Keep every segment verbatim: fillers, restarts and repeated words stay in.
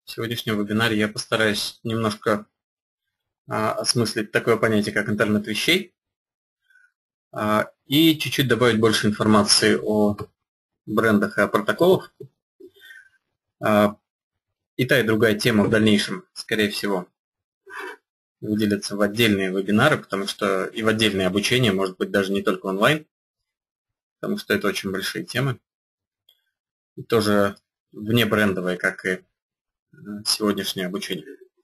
В сегодняшнем вебинаре я постараюсь немножко а, осмыслить такое понятие, как интернет вещей, а, и чуть-чуть добавить больше информации о брендах и о протоколах. А, и та, и другая тема в дальнейшем, скорее всего, выделятся в отдельные вебинары, потому что и в отдельное обучение, может быть, даже не только онлайн, потому что это очень большие темы. И тоже внебрендовые, как и сегодняшнее обучение.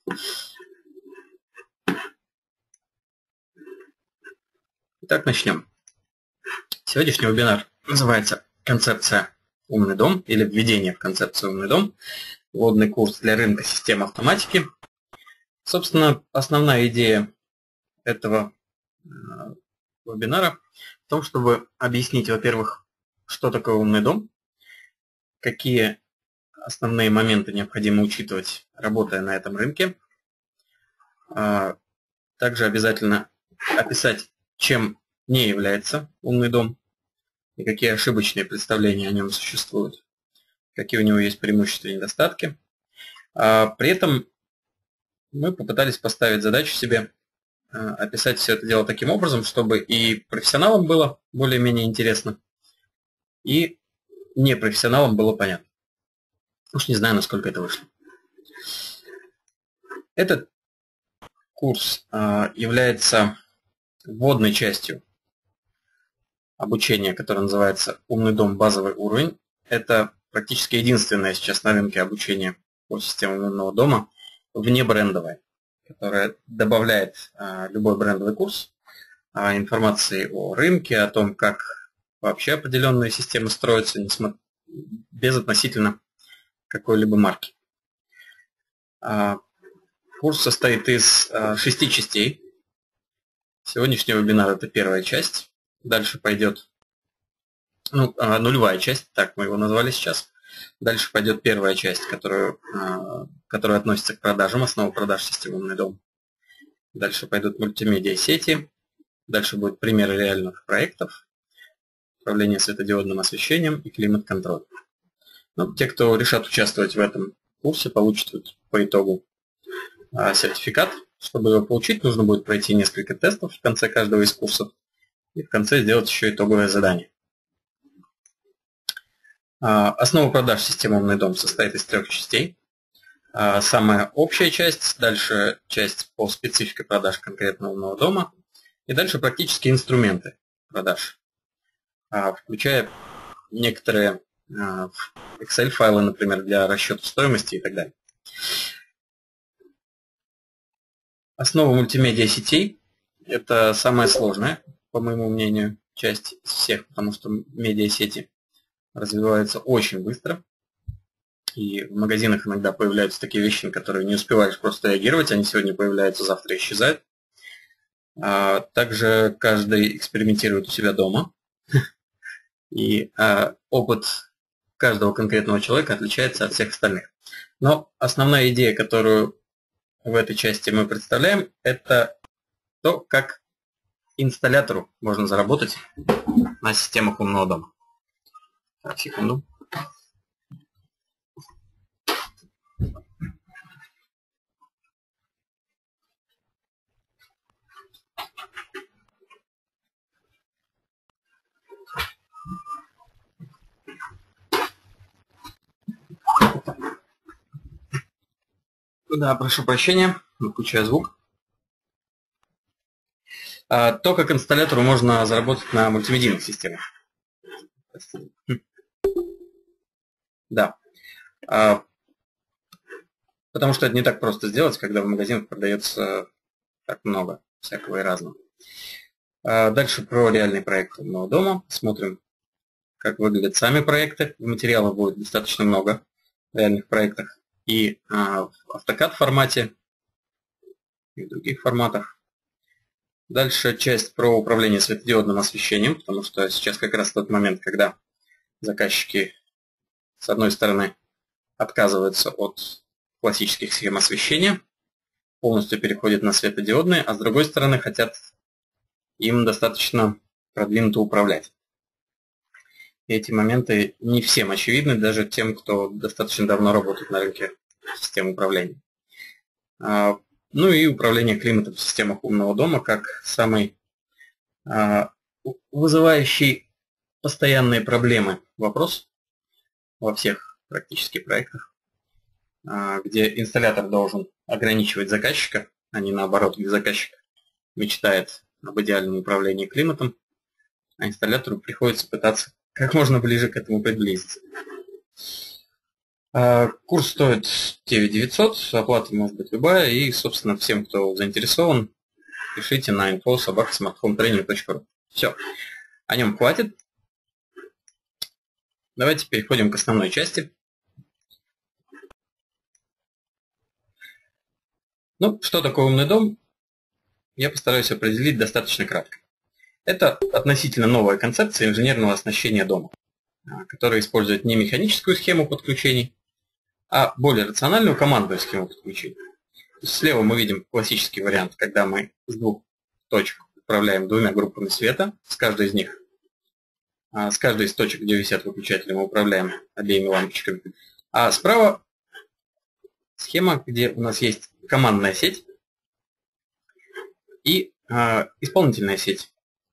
Итак, начнем. Сегодняшний вебинар называется «Концепция умный дом» или «Введение в концепцию умный дом». Вводный курс для рынка систем автоматики. Собственно, основная идея этого вебинара в том, чтобы объяснить, во-первых, что такое умный дом, какие основные моменты необходимо учитывать, работая на этом рынке. Также обязательно описать, чем не является умный дом и какие ошибочные представления о нем существуют, какие у него есть преимущества и недостатки. При этом мы попытались поставить задачу себе описать все это дело таким образом, чтобы и профессионалам было более-менее интересно, и непрофессионалам было понятно. Уж не знаю, насколько это вышло. Этот курс является вводной частью обучения, которое называется «Умный дом. Базовый уровень». Это практически единственное сейчас на рынке обучение по системам умного дома, внебрендовое, которое добавляет любой брендовый курс информации о рынке, о том, как вообще определенные системы строятся, без относительно какой-либо марки. Курс состоит из шести частей. Сегодняшний вебинар – это первая часть. Дальше пойдет ну, нулевая часть, так мы его назвали сейчас. Дальше пойдет первая часть, которую, которая относится к продажам, основа продаж системы умный дом. Дальше пойдут мультимедиа сети. Дальше будут примеры реальных проектов, управление светодиодным освещением и климат-контроль. Ну, те, кто решат участвовать в этом курсе, получат по итогу сертификат. Чтобы его получить, нужно будет пройти несколько тестов в конце каждого из курсов и в конце сделать еще итоговое задание. Основа продаж системы умный дом состоит из трех частей. Самая общая часть, дальше часть по специфике продаж конкретного умного дома и дальше практические инструменты продаж, включая некоторые Excel-файлы, например, для расчета стоимости и так далее. Основа мультимедиа сетей – это самая сложная, по моему мнению, часть из всех, потому что медиасети развиваются очень быстро. И в магазинах иногда появляются такие вещи, на которые не успеваешь просто реагировать. Они сегодня появляются, завтра исчезают. Также каждый экспериментирует у себя дома. И опыт каждого конкретного человека отличается от всех остальных. Но основная идея, которую в этой части мы представляем, это то, как инсталлятору можно заработать на системах умного дома. Так, секунду. Да, прошу прощения, выключаю звук. То, как инсталлятору можно заработать на мультимедийных системах. Да. Потому что это не так просто сделать, когда в магазинах продается так много всякого и разного. Дальше про реальный проект умного дома. Смотрим, как выглядят сами проекты. Материалов будет достаточно много в реальных проектах. И в автокад формате, и в других форматах. Дальше часть про управление светодиодным освещением, потому что сейчас как раз тот момент, когда заказчики, с одной стороны, отказываются от классических схем освещения, полностью переходят на светодиодные, а с другой стороны, хотят им достаточно продвинуто управлять. И эти моменты не всем очевидны, даже тем, кто достаточно давно работает на рынке систем управления. Ну и управление климатом в системах умного дома как самый вызывающий постоянные проблемы вопрос во всех практически проектах, где инсталлятор должен ограничивать заказчика, а не наоборот, где заказчик мечтает об идеальном управлении климатом, а инсталлятору приходится пытаться как можно ближе к этому приблизиться. Курс стоит девять тысяч девятьсот, оплата может быть любая, и, собственно, всем, кто заинтересован, пишите на инфо собака смартфон тренинг точка ру. Все, о нем хватит. Давайте переходим к основной части. Ну, что такое умный дом? Я постараюсь определить достаточно кратко. Это относительно новая концепция инженерного оснащения дома, которая использует не механическую схему подключений, а более рациональную командную схему подключения. Слева мы видим классический вариант, когда мы с двух точек управляем двумя группами света, с каждой из них, с каждой из точек, где висят выключатели, мы управляем обеими лампочками. А справа схема, где у нас есть командная сеть и э, исполнительная сеть.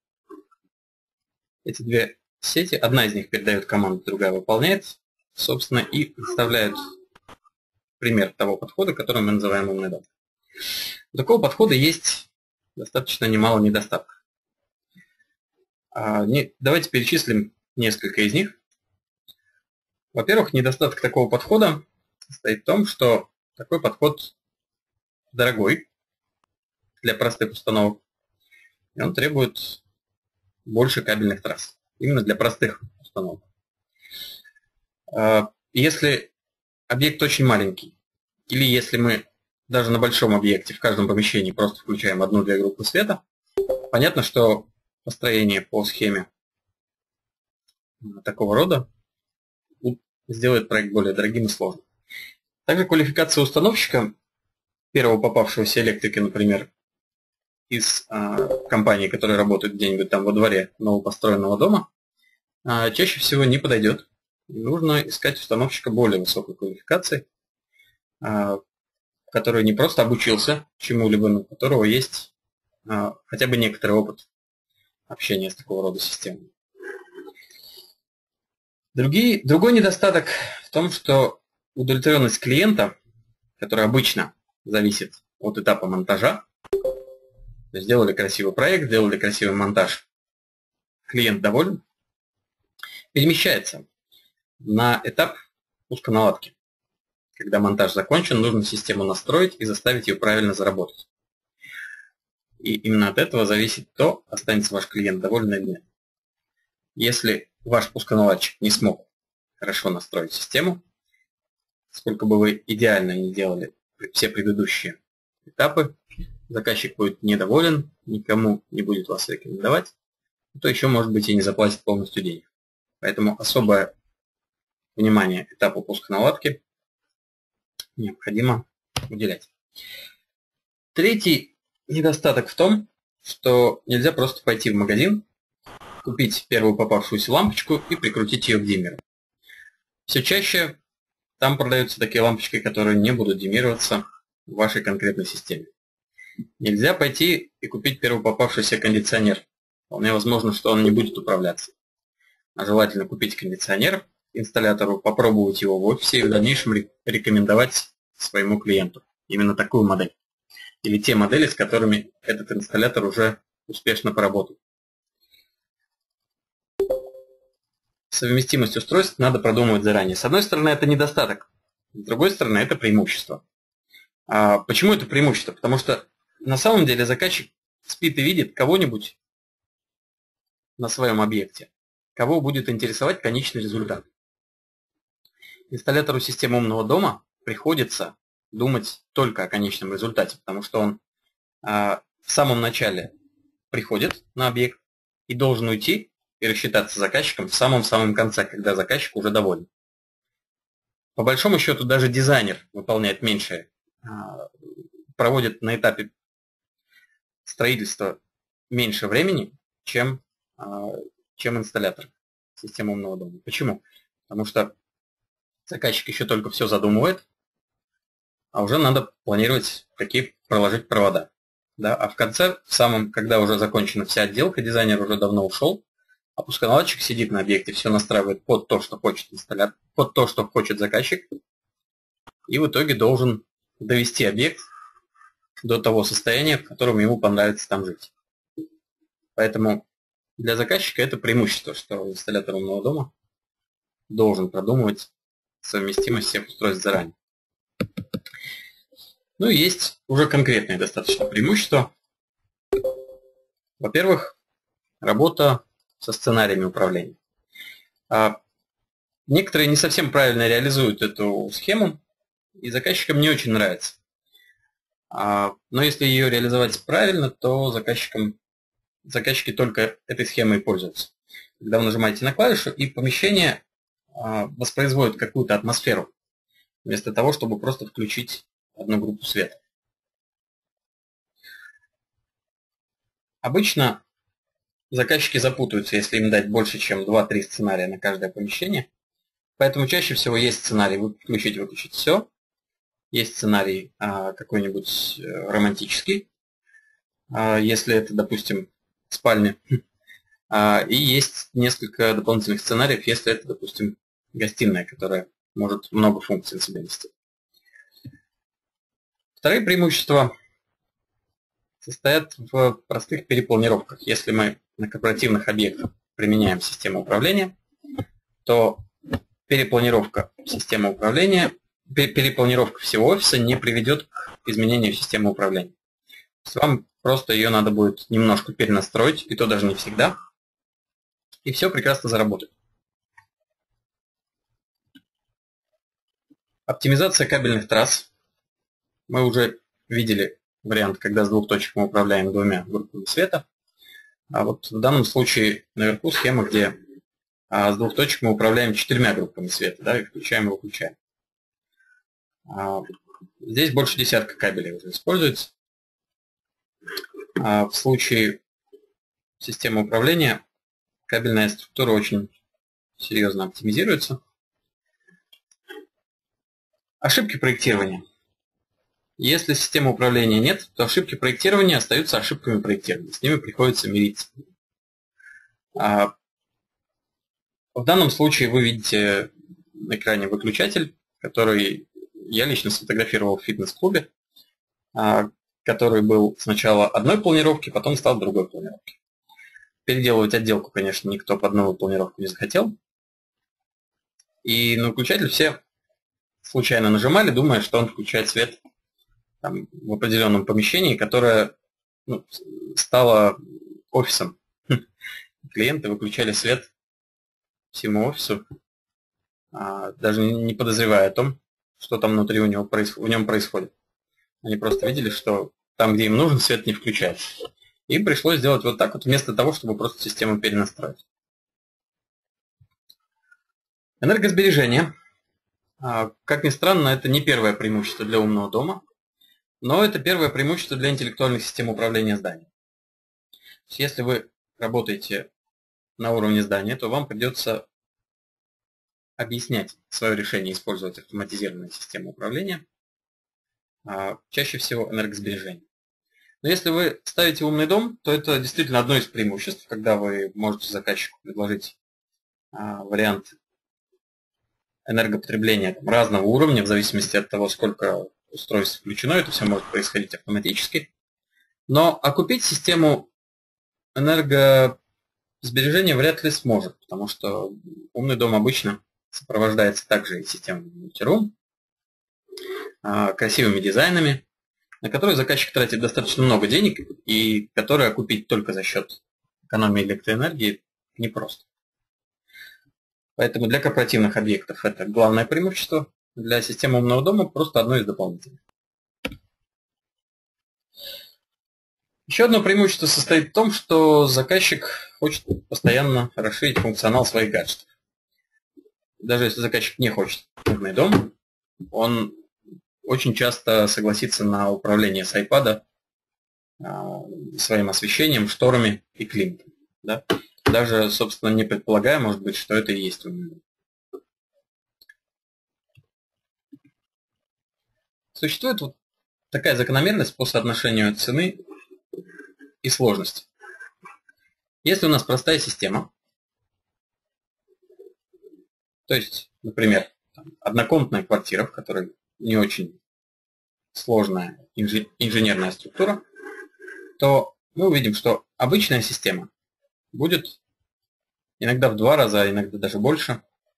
Эти две сети, одна из них передает команду, другая выполняет, собственно, и представляют пример того подхода, который мы называем умный дом. У такого подхода есть достаточно немало недостатков. Давайте перечислим несколько из них. Во-первых, недостаток такого подхода состоит в том, что такой подход дорогой для простых установок, и он требует больше кабельных трасс, именно для простых установок. Если объект очень маленький, или если мы даже на большом объекте в каждом помещении просто включаем одну-две группы света, понятно, что построение по схеме такого рода сделает проект более дорогим и сложным. Также квалификация установщика, первого попавшегося электрика, например, из э, компании, которая работает где-нибудь там во дворе новопостроенного дома, э, чаще всего не подойдет. Нужно искать установщика более высокой квалификации, э, который не просто обучился чему-либо, но у которого есть э, хотя бы некоторый опыт общения с такого рода системами. Другие, другой недостаток в том, что удовлетворенность клиента, которая обычно зависит от этапа монтажа, сделали красивый проект, сделали красивый монтаж, клиент доволен, перемещается на этап пусконаладки. Когда монтаж закончен, нужно систему настроить и заставить ее правильно заработать. И именно от этого зависит то, останется ваш клиент доволен или нет. Если ваш пусконаладчик не смог хорошо настроить систему, сколько бы вы идеально не делали все предыдущие этапы, заказчик будет недоволен, никому не будет вас рекомендовать, то еще, может быть, и не заплатит полностью денег. Поэтому особое внимание этапу пусконаладки необходимо уделять. Третий недостаток в том, что нельзя просто пойти в магазин, купить первую попавшуюся лампочку и прикрутить ее к диммеру. Все чаще там продаются такие лампочки, которые не будут диммироваться в вашей конкретной системе. Нельзя пойти и купить первый попавшийся кондиционер. Вполне возможно, что он не будет управляться. А желательно купить кондиционер инсталлятору, попробовать его в офисе и в дальнейшем рекомендовать своему клиенту. Именно такую модель. Или те модели, с которыми этот инсталлятор уже успешно поработал. Совместимость устройств надо продумывать заранее. С одной стороны, это недостаток. С другой стороны, это преимущество. А почему это преимущество? Потому что на самом деле заказчик спит и видит кого-нибудь на своем объекте, кого будет интересовать конечный результат. Инсталлятору системы умного дома приходится думать только о конечном результате, потому что он а, в самом начале приходит на объект и должен уйти и рассчитаться с заказчиком в самом-самом конце, когда заказчик уже доволен. По большому счету даже дизайнер выполняет меньшее, а, проводит на этапе строительства меньше времени, чем, а, чем инсталлятор системы умного дома. Почему? Потому что заказчик еще только все задумывает, а уже надо планировать, какие проложить провода. Да? А в конце, в самом, когда уже закончена вся отделка, дизайнер уже давно ушел, а пусконаладчик сидит на объекте, все настраивает под то, что хочет инсталлятор, под то, что хочет заказчик, и в итоге должен довести объект до того состояния, в котором ему понравится там жить. Поэтому для заказчика это преимущество, что инсталлятор умного дома должен продумывать совместимость всех устройств заранее. Ну и есть уже конкретные достаточно преимущества. Во-первых, работа со сценариями управления. Некоторые не совсем правильно реализуют эту схему, и заказчикам не очень нравится. Но если ее реализовать правильно, то заказчикам, заказчики только этой схемой пользуются. Когда вы нажимаете на клавишу, и помещение воспроизводит какую-то атмосферу, вместо того, чтобы просто включить одну группу света. Обычно заказчики запутаются, если им дать больше, чем два-три сценария на каждое помещение. Поэтому чаще всего есть сценарий включить-выключить все. Есть сценарий а, какой-нибудь романтический, а, если это, допустим, спальня. А, и есть несколько дополнительных сценариев, если это, допустим, гостиная, которая может много функций на себя нести. Вторые преимущества состоят в простых перепланировках. Если мы на корпоративных объектах применяем систему управления, то перепланировка системы управления, перепланировка всего офиса не приведет к изменению системы управления. То есть вам просто ее надо будет немножко перенастроить, и то даже не всегда, и все прекрасно заработает. Оптимизация кабельных трасс. Мы уже видели вариант, когда с двух точек мы управляем двумя группами света. А вот в данном случае наверху схема, где а, с двух точек мы управляем четырьмя группами света, да, и включаем и выключаем. А, здесь больше десятка кабелей уже используется. А в случае системы управления кабельная структура очень серьезно оптимизируется. Ошибки проектирования. Если системы управления нет, то ошибки проектирования остаются ошибками проектирования. С ними приходится мириться. А в данном случае вы видите на экране выключатель, который я лично сфотографировал в фитнес-клубе, который был сначала одной планировки, потом стал другой планировки. Переделывать отделку, конечно, никто под новую планировку не захотел. И на выключатель все случайно нажимали, думая, что он включает свет там, в определенном помещении, которое ну, стало офисом. Клиенты выключали свет всему офису, даже не подозревая о том, что там внутри у него происходит, в нем происходит. Они просто видели, что там, где им нужен, свет не включается. И пришлось сделать вот так вот, вместо того, чтобы просто систему перенастроить. Энергосбережение. Как ни странно, это не первое преимущество для умного дома, но это первое преимущество для интеллектуальной системы управления зданием. Если вы работаете на уровне здания, то вам придется объяснять свое решение использовать автоматизированную систему управления, чаще всего энергосбережение. Но если вы ставите умный дом, то это действительно одно из преимуществ, когда вы можете заказчику предложить вариант энергопотребления разного уровня, в зависимости от того, сколько устройств включено, это все может происходить автоматически. Но окупить систему энергосбережения вряд ли сможет, потому что умный дом обычно сопровождается также и системой мультирум, красивыми дизайнами, на которые заказчик тратит достаточно много денег и которые окупить только за счет экономии электроэнергии непросто. Поэтому для корпоративных объектов это главное преимущество, для системы умного дома просто одно из дополнительных. Еще одно преимущество состоит в том, что заказчик хочет постоянно расширить функционал своих гаджетов. Даже если заказчик не хочет умный дом, он очень часто согласится на управление с iPad своим освещением, шторами и климатом. Да? Даже, собственно, не предполагая, может быть, что это и есть умный дом. Существует вот такая закономерность по соотношению цены и сложности. Если у нас простая система, то есть, например, однокомнатная квартира, в которой не очень сложная инженерная структура, то мы увидим, что обычная система будет иногда в два раза, иногда даже больше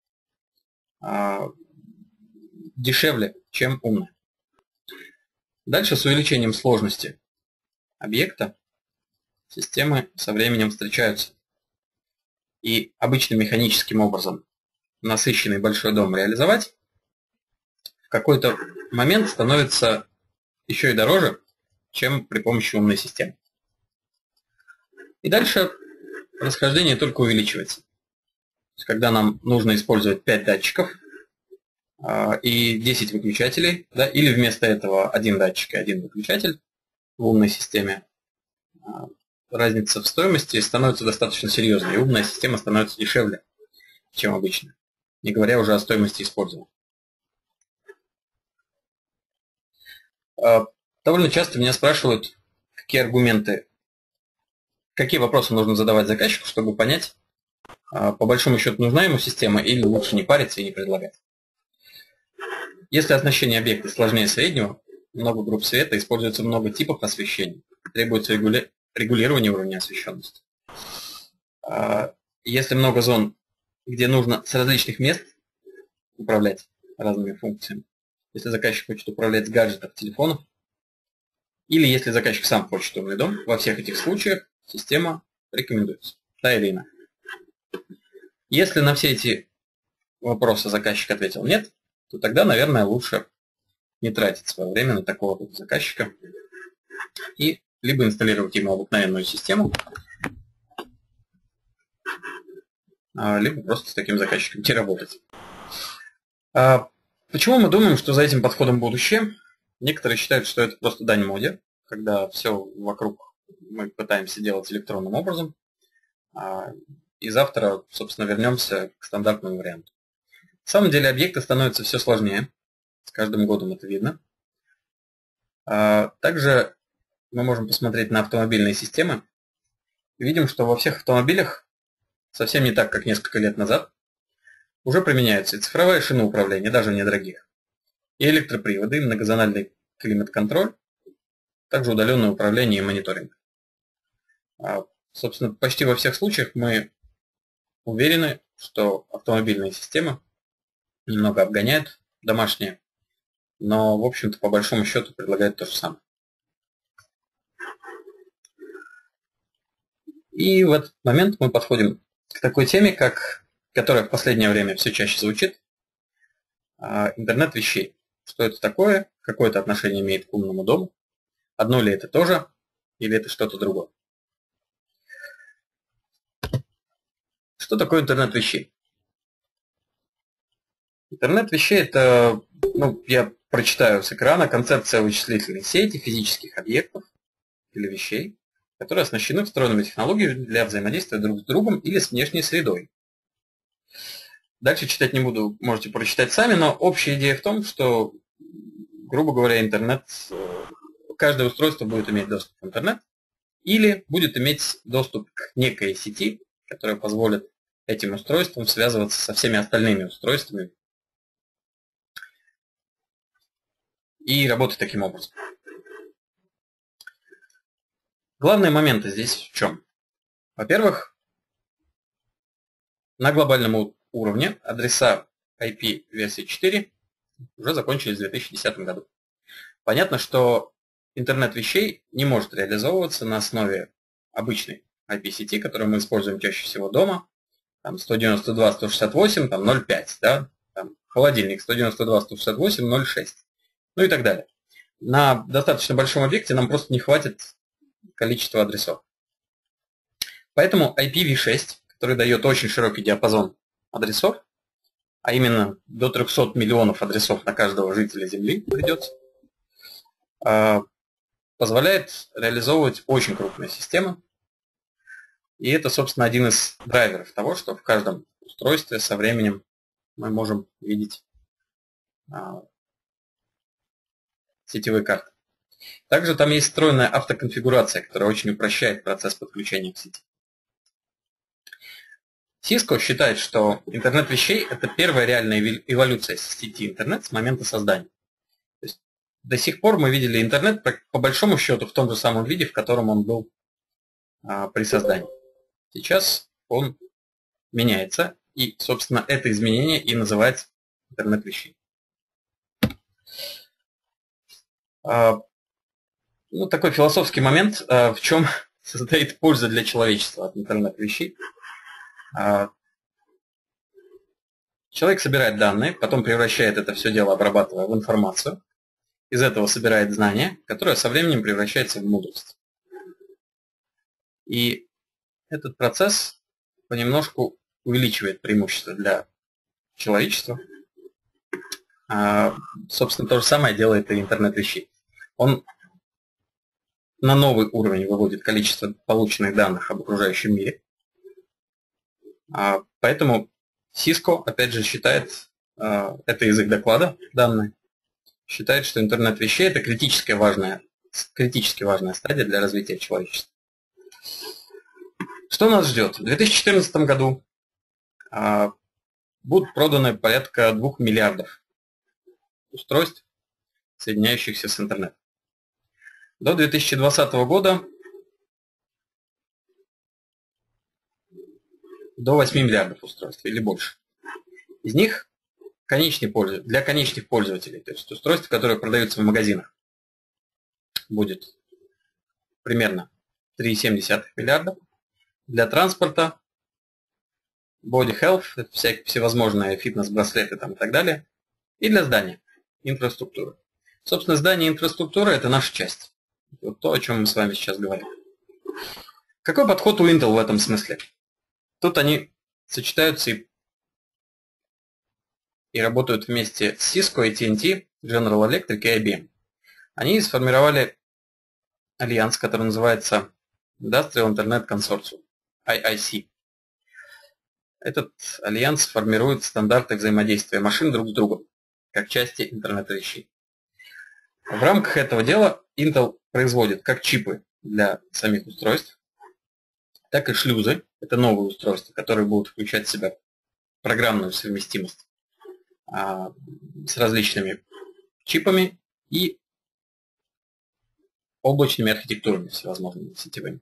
дешевле, чем умная. Дальше с увеличением сложности объекта системы со временем встречаются. И обычным механическим образом насыщенный большой дом реализовать в какой-то момент становится еще и дороже, чем при помощи умной системы. И дальше расхождение только увеличивается. То есть, когда нам нужно использовать пять датчиков э, и десять выключателей, да, или вместо этого один датчик и один выключатель в умной системе, э, разница в стоимости становится достаточно серьезной, и умная система становится дешевле, чем обычная, не говоря уже о стоимости использования. Э, довольно часто меня спрашивают, какие аргументы, какие вопросы нужно задавать заказчику, чтобы понять, по большому счету, нужна ему система или лучше не париться и не предлагать. Если оснащение объекта сложнее среднего, много групп света, используется много типов освещения, требуется регули... регулирование уровня освещенности. Если много зон, где нужно с различных мест управлять разными функциями, если заказчик хочет управлять с гаджетов, телефонов, или если заказчик сам хочет умный дом, во всех этих случаях система рекомендуется, та или иная. Если на все эти вопросы заказчик ответил нет, то тогда, наверное, лучше не тратить свое время на такого вот заказчика и либо инсталлировать ему обыкновенную систему, либо просто с таким заказчиком не работать. Почему мы думаем, что за этим подходом будущее? Некоторые считают, что это просто дань моде, когда все вокруг мы пытаемся делать электронным образом, и завтра, собственно, вернемся к стандартному варианту. На самом деле объекты становятся все сложнее, с каждым годом это видно. Также мы можем посмотреть на автомобильные системы и видим, что во всех автомобилях, совсем не так, как несколько лет назад, уже применяются и цифровая шина управления, даже недорогих, и электроприводы, и многозональный климат-контроль, также удаленное управление и мониторинг. Собственно, почти во всех случаях мы уверены, что автомобильные системы немного обгоняют домашние, но, в общем-то, по большому счету предлагают то же самое. И в этот момент мы подходим к такой теме, как, которая в последнее время все чаще звучит, интернет вещей. Что это такое, какое это отношение имеет к умному дому, одно ли это тоже, или это что-то другое. Что такое интернет вещей? Интернет вещей – это, ну, я прочитаю с экрана, концепция вычислительной сети физических объектов или вещей, которые оснащены встроенными технологиями для взаимодействия друг с другом или с внешней средой. Дальше читать не буду, можете прочитать сами, но общая идея в том, что, грубо говоря, интернет, каждое устройство будет иметь доступ в интернет или будет иметь доступ к некой сети, которая позволит этим устройствам связываться со всеми остальными устройствами и работать таким образом. Главные моменты здесь в чем? Во-первых, на глобальном уровне адреса ай пи версии четыре уже закончились в две тысячи десятом году. Понятно, что интернет вещей не может реализовываться на основе обычной ай пи-сети, которую мы используем чаще всего дома, там сто девяносто два точка сто шестьдесят восемь, там ноль пять, да, там холодильник сто девяносто два точка сто шестьдесят восемь, ноль шесть, ну и так далее. На достаточно большом объекте нам просто не хватит количества адресов. Поэтому ай пи ви шесть, который дает очень широкий диапазон адресов, а именно до трёхсот миллионов адресов на каждого жителя Земли придется, позволяет реализовывать очень крупные системы. И это, собственно, один из драйверов того, что в каждом устройстве со временем мы можем видеть сетевые карты. Также там есть встроенная автоконфигурация, которая очень упрощает процесс подключения к сети. Cisco считает, что интернет вещей – это первая реальная эволюция сети интернет с момента создания. То есть до сих пор мы видели интернет по большому счету в том же самом виде, в котором он был а, при создании. Сейчас он меняется, и, собственно, это изменение и называется интернет вещей. А, ну, такой философский момент, а, в чем состоит польза для человечества от интернет вещей. Человек собирает данные, потом превращает это все дело, обрабатывая в информацию. Из этого собирает знания, которое со временем превращается в мудрость. И этот процесс понемножку увеличивает преимущество для человечества. А, собственно, то же самое делает и интернет вещей. Он на новый уровень выводит количество полученных данных об окружающем мире. А, поэтому Cisco, опять же, считает, а, это язык доклада, данные, считает, что интернет вещей – это критически важная, критически важная стадия для развития человечества. Что нас ждет? В две тысячи четырнадцатом году а, будут проданы порядка двух миллиардов устройств, соединяющихся с интернетом. До две тысячи двадцатого года до восьми миллиардов устройств или больше. Из них конечный пользователь, для конечных пользователей, то есть устройства, которые продаются в магазинах, будет примерно три целых семь десятых миллиарда. Для транспорта, body health, всякие всевозможные фитнес-браслеты там и так далее. И для здания, инфраструктуры. Собственно, здание и инфраструктура – это наша часть. Вот то, о чем мы с вами сейчас говорим. Какой подход у Intel в этом смысле? Тут они сочетаются и, и работают вместе с Cisco, эй ти энд ти, General Electric и ай би эм. Они сформировали альянс, который называется Industrial Internet Consortium, ай ай си. Этот альянс формирует стандарты взаимодействия машин друг с другом, как части интернета вещей. В рамках этого дела Intel производит как чипы для самих устройств, так и шлюзы. Это новые устройства, которые будут включать в себя программную совместимость а, с различными чипами и облачными архитектурами всевозможными сетевыми.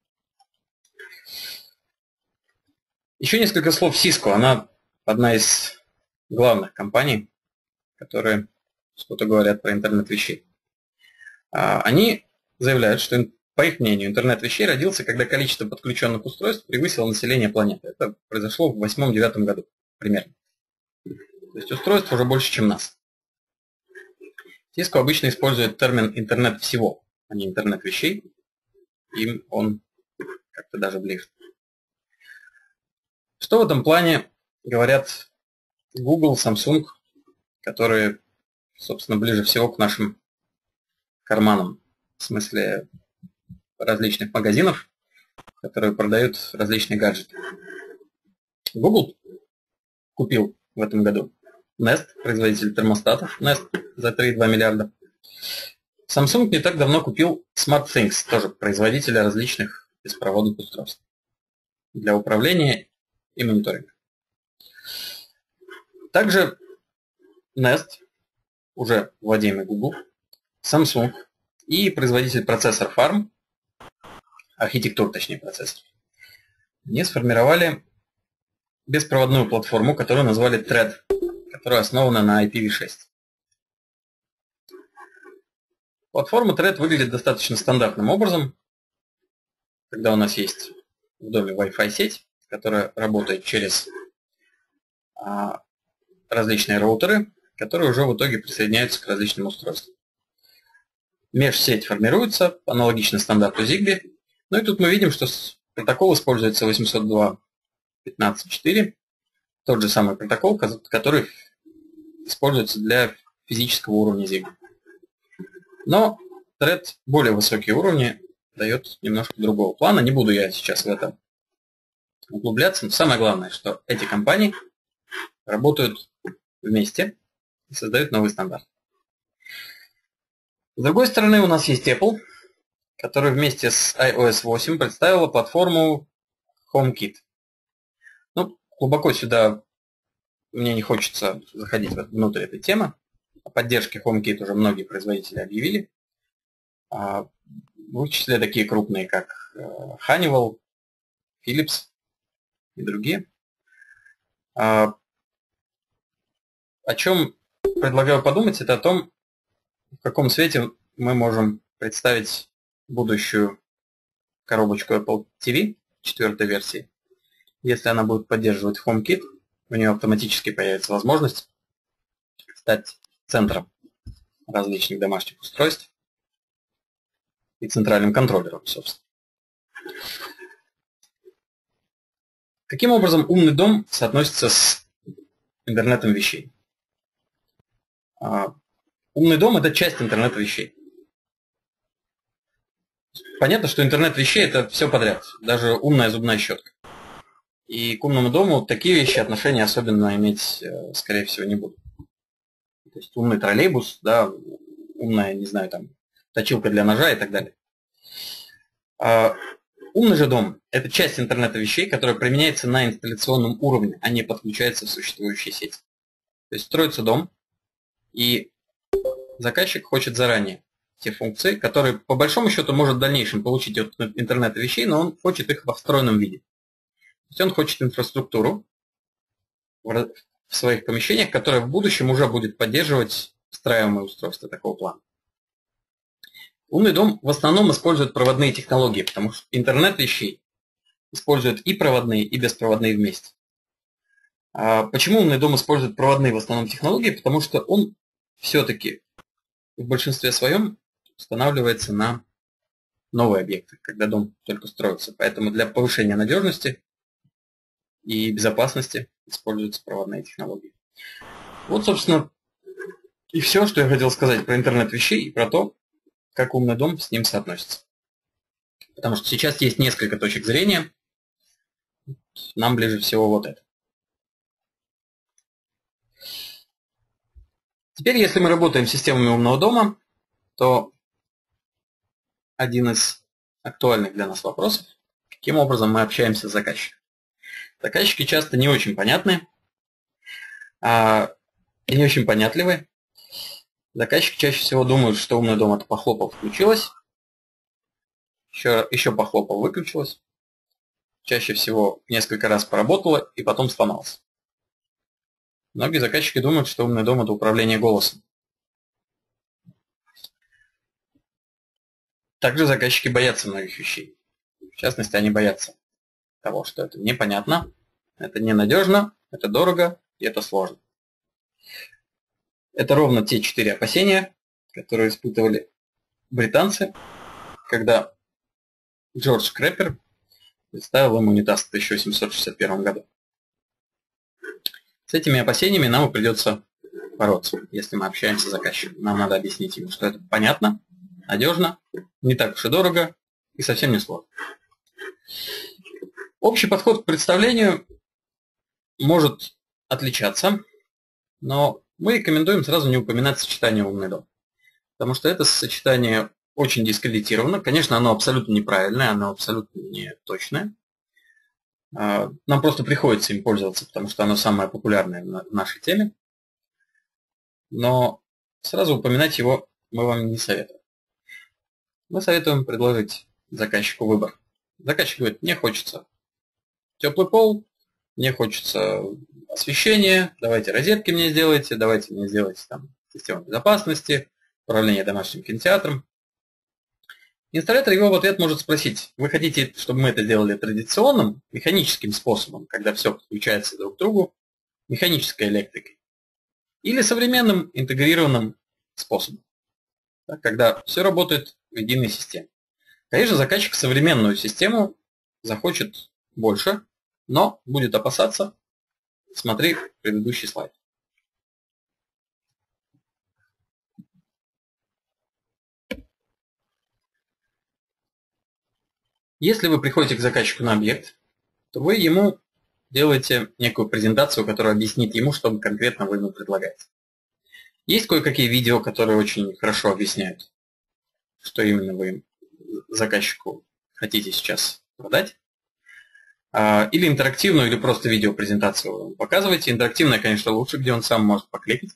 Еще несколько слов Cisco. Она одна из главных компаний, которые что-то говорят про интернет вещей. А, они заявляют, что, по их мнению, интернет вещей родился, когда количество подключенных устройств превысило население планеты. Это произошло в восьмом-девятом году примерно. То есть устройств уже больше, чем нас. Cisco обычно использует термин интернет всего, а не интернет вещей. Им он как-то даже ближе. Что в этом плане говорят Google, Samsung, которые, собственно, ближе всего к нашим карманам, в смысле различных магазинов, которые продают различные гаджеты. Google купил в этом году Nest, производитель термостатов Nest, за три целых два миллиарда. Samsung не так давно купил SmartThings, тоже производителя различных беспроводных устройств для управления и мониторинга. Также Nest, уже владеемый Google, Samsung и производитель процессоров арм, архитектур, точнее, процессоров, они сформировали беспроводную платформу, которую назвали Thread, которая основана на ай пи ви шесть. Платформа Thread выглядит достаточно стандартным образом, когда у нас есть в доме Wi-Fi сеть, которая работает через а, различные роутеры, которые уже в итоге присоединяются к различным устройствам. Межсеть формируется аналогично стандарту Zigbee. Ну и тут мы видим, что протокол используется восемьсот два точка пятнадцать точка четыре, тот же самый протокол, который используется для физического уровня Zigbee. Но Thread более высокие уровни дает немножко другого плана. Не буду я сейчас в это углубляться, но самое главное, что эти компании работают вместе и создают новый стандарт. С другой стороны, у нас есть Apple, который вместе с ай о эс восемь представила платформу HomeKit. Ну, глубоко сюда мне не хочется заходить внутрь этой темы. О поддержке HomeKit уже многие производители объявили. В их числе такие крупные, как Honeywell, Philips и другие. О чем предлагаю подумать, это о том, в каком свете мы можем представить будущую коробочку Apple ти ви четвертой версии. Если она будет поддерживать HomeKit, у нее автоматически появится возможность стать центром различных домашних устройств и центральным контроллером, собственно. Каким образом умный дом соотносится с интернетом вещей? Умный дом – это часть интернета вещей. Понятно, что интернет вещей – это все подряд, даже умная зубная щетка. И к умному дому такие вещи отношения особенно иметь, скорее всего, не будут. То есть умный троллейбус, да, умная, не знаю, там, точилка для ножа и так далее. А умный же дом – это часть интернета вещей, которая применяется на инсталляционном уровне, а не подключается в существующие сети. То есть строится дом, и заказчик хочет заранее те функции, которые по большому счету может в дальнейшем получить от интернета вещей, но он хочет их во встроенном виде. То есть он хочет инфраструктуру в своих помещениях, которая в будущем уже будет поддерживать встраиваемые устройства такого плана. Умный дом в основном использует проводные технологии, потому что интернет вещей использует и проводные, и беспроводные вместе. А почему умный дом использует проводные в основном технологии? Потому что он все-таки в большинстве своем устанавливается на новые объекты, когда дом только строится. Поэтому для повышения надежности и безопасности используются проводные технологии. Вот, собственно, и все, что я хотел сказать про интернет вещей и про то, как умный дом с ним соотносится. Потому что сейчас есть несколько точек зрения. Нам ближе всего вот это. Теперь, если мы работаем с системами умного дома, то один из актуальных для нас вопросов, каким образом мы общаемся с заказчиком. Заказчики часто не очень понятны а, и не очень понятливы. Заказчики чаще всего думают, что умный дом это похлопал, включилось, еще, еще похлопал, выключилось. Чаще всего несколько раз поработало и потом сломалось. Многие заказчики думают, что умный дом это управление голосом. Также заказчики боятся многих вещей. В частности, они боятся того, что это непонятно, это ненадежно, это дорого и это сложно. Это ровно те четыре опасения, которые испытывали британцы, когда Джордж Креппер представил им унитаз в тысяча восемьсот шестьдесят первом году. С этими опасениями нам и придется бороться, если мы общаемся с заказчиком. Нам надо объяснить ему, что это понятно, надежно, не так уж и дорого и совсем не сложно. Общий подход к представлению может отличаться, но мы рекомендуем сразу не упоминать сочетание «умный дом», потому что это сочетание очень дискредитировано. Конечно, оно абсолютно неправильное, оно абсолютно не точное. Нам просто приходится им пользоваться, потому что оно самое популярное в нашей теме. Но сразу упоминать его мы вам не советуем. Мы советуем предложить заказчику выбор. Заказчик говорит, мне хочется теплый пол, мне хочется освещение, давайте розетки мне сделайте, давайте мне сделайте там систему безопасности, управление домашним кинотеатром. Инсталлятор его в ответ может спросить, вы хотите, чтобы мы это делали традиционным, механическим способом, когда все подключается друг к другу, механической электрикой, или современным интегрированным способом, когда все работает в единой системе. Конечно, заказчик современную систему захочет больше, но будет опасаться, смотри предыдущий слайд. Если вы приходите к заказчику на объект, то вы ему делаете некую презентацию, которая объяснит ему, что конкретно вы ему предлагаете. Есть кое-какие видео, которые очень хорошо объясняют, что именно вы заказчику хотите сейчас продать. Или интерактивную, или просто видеопрезентацию показываете. Интерактивная, конечно, лучше, где он сам может покликать.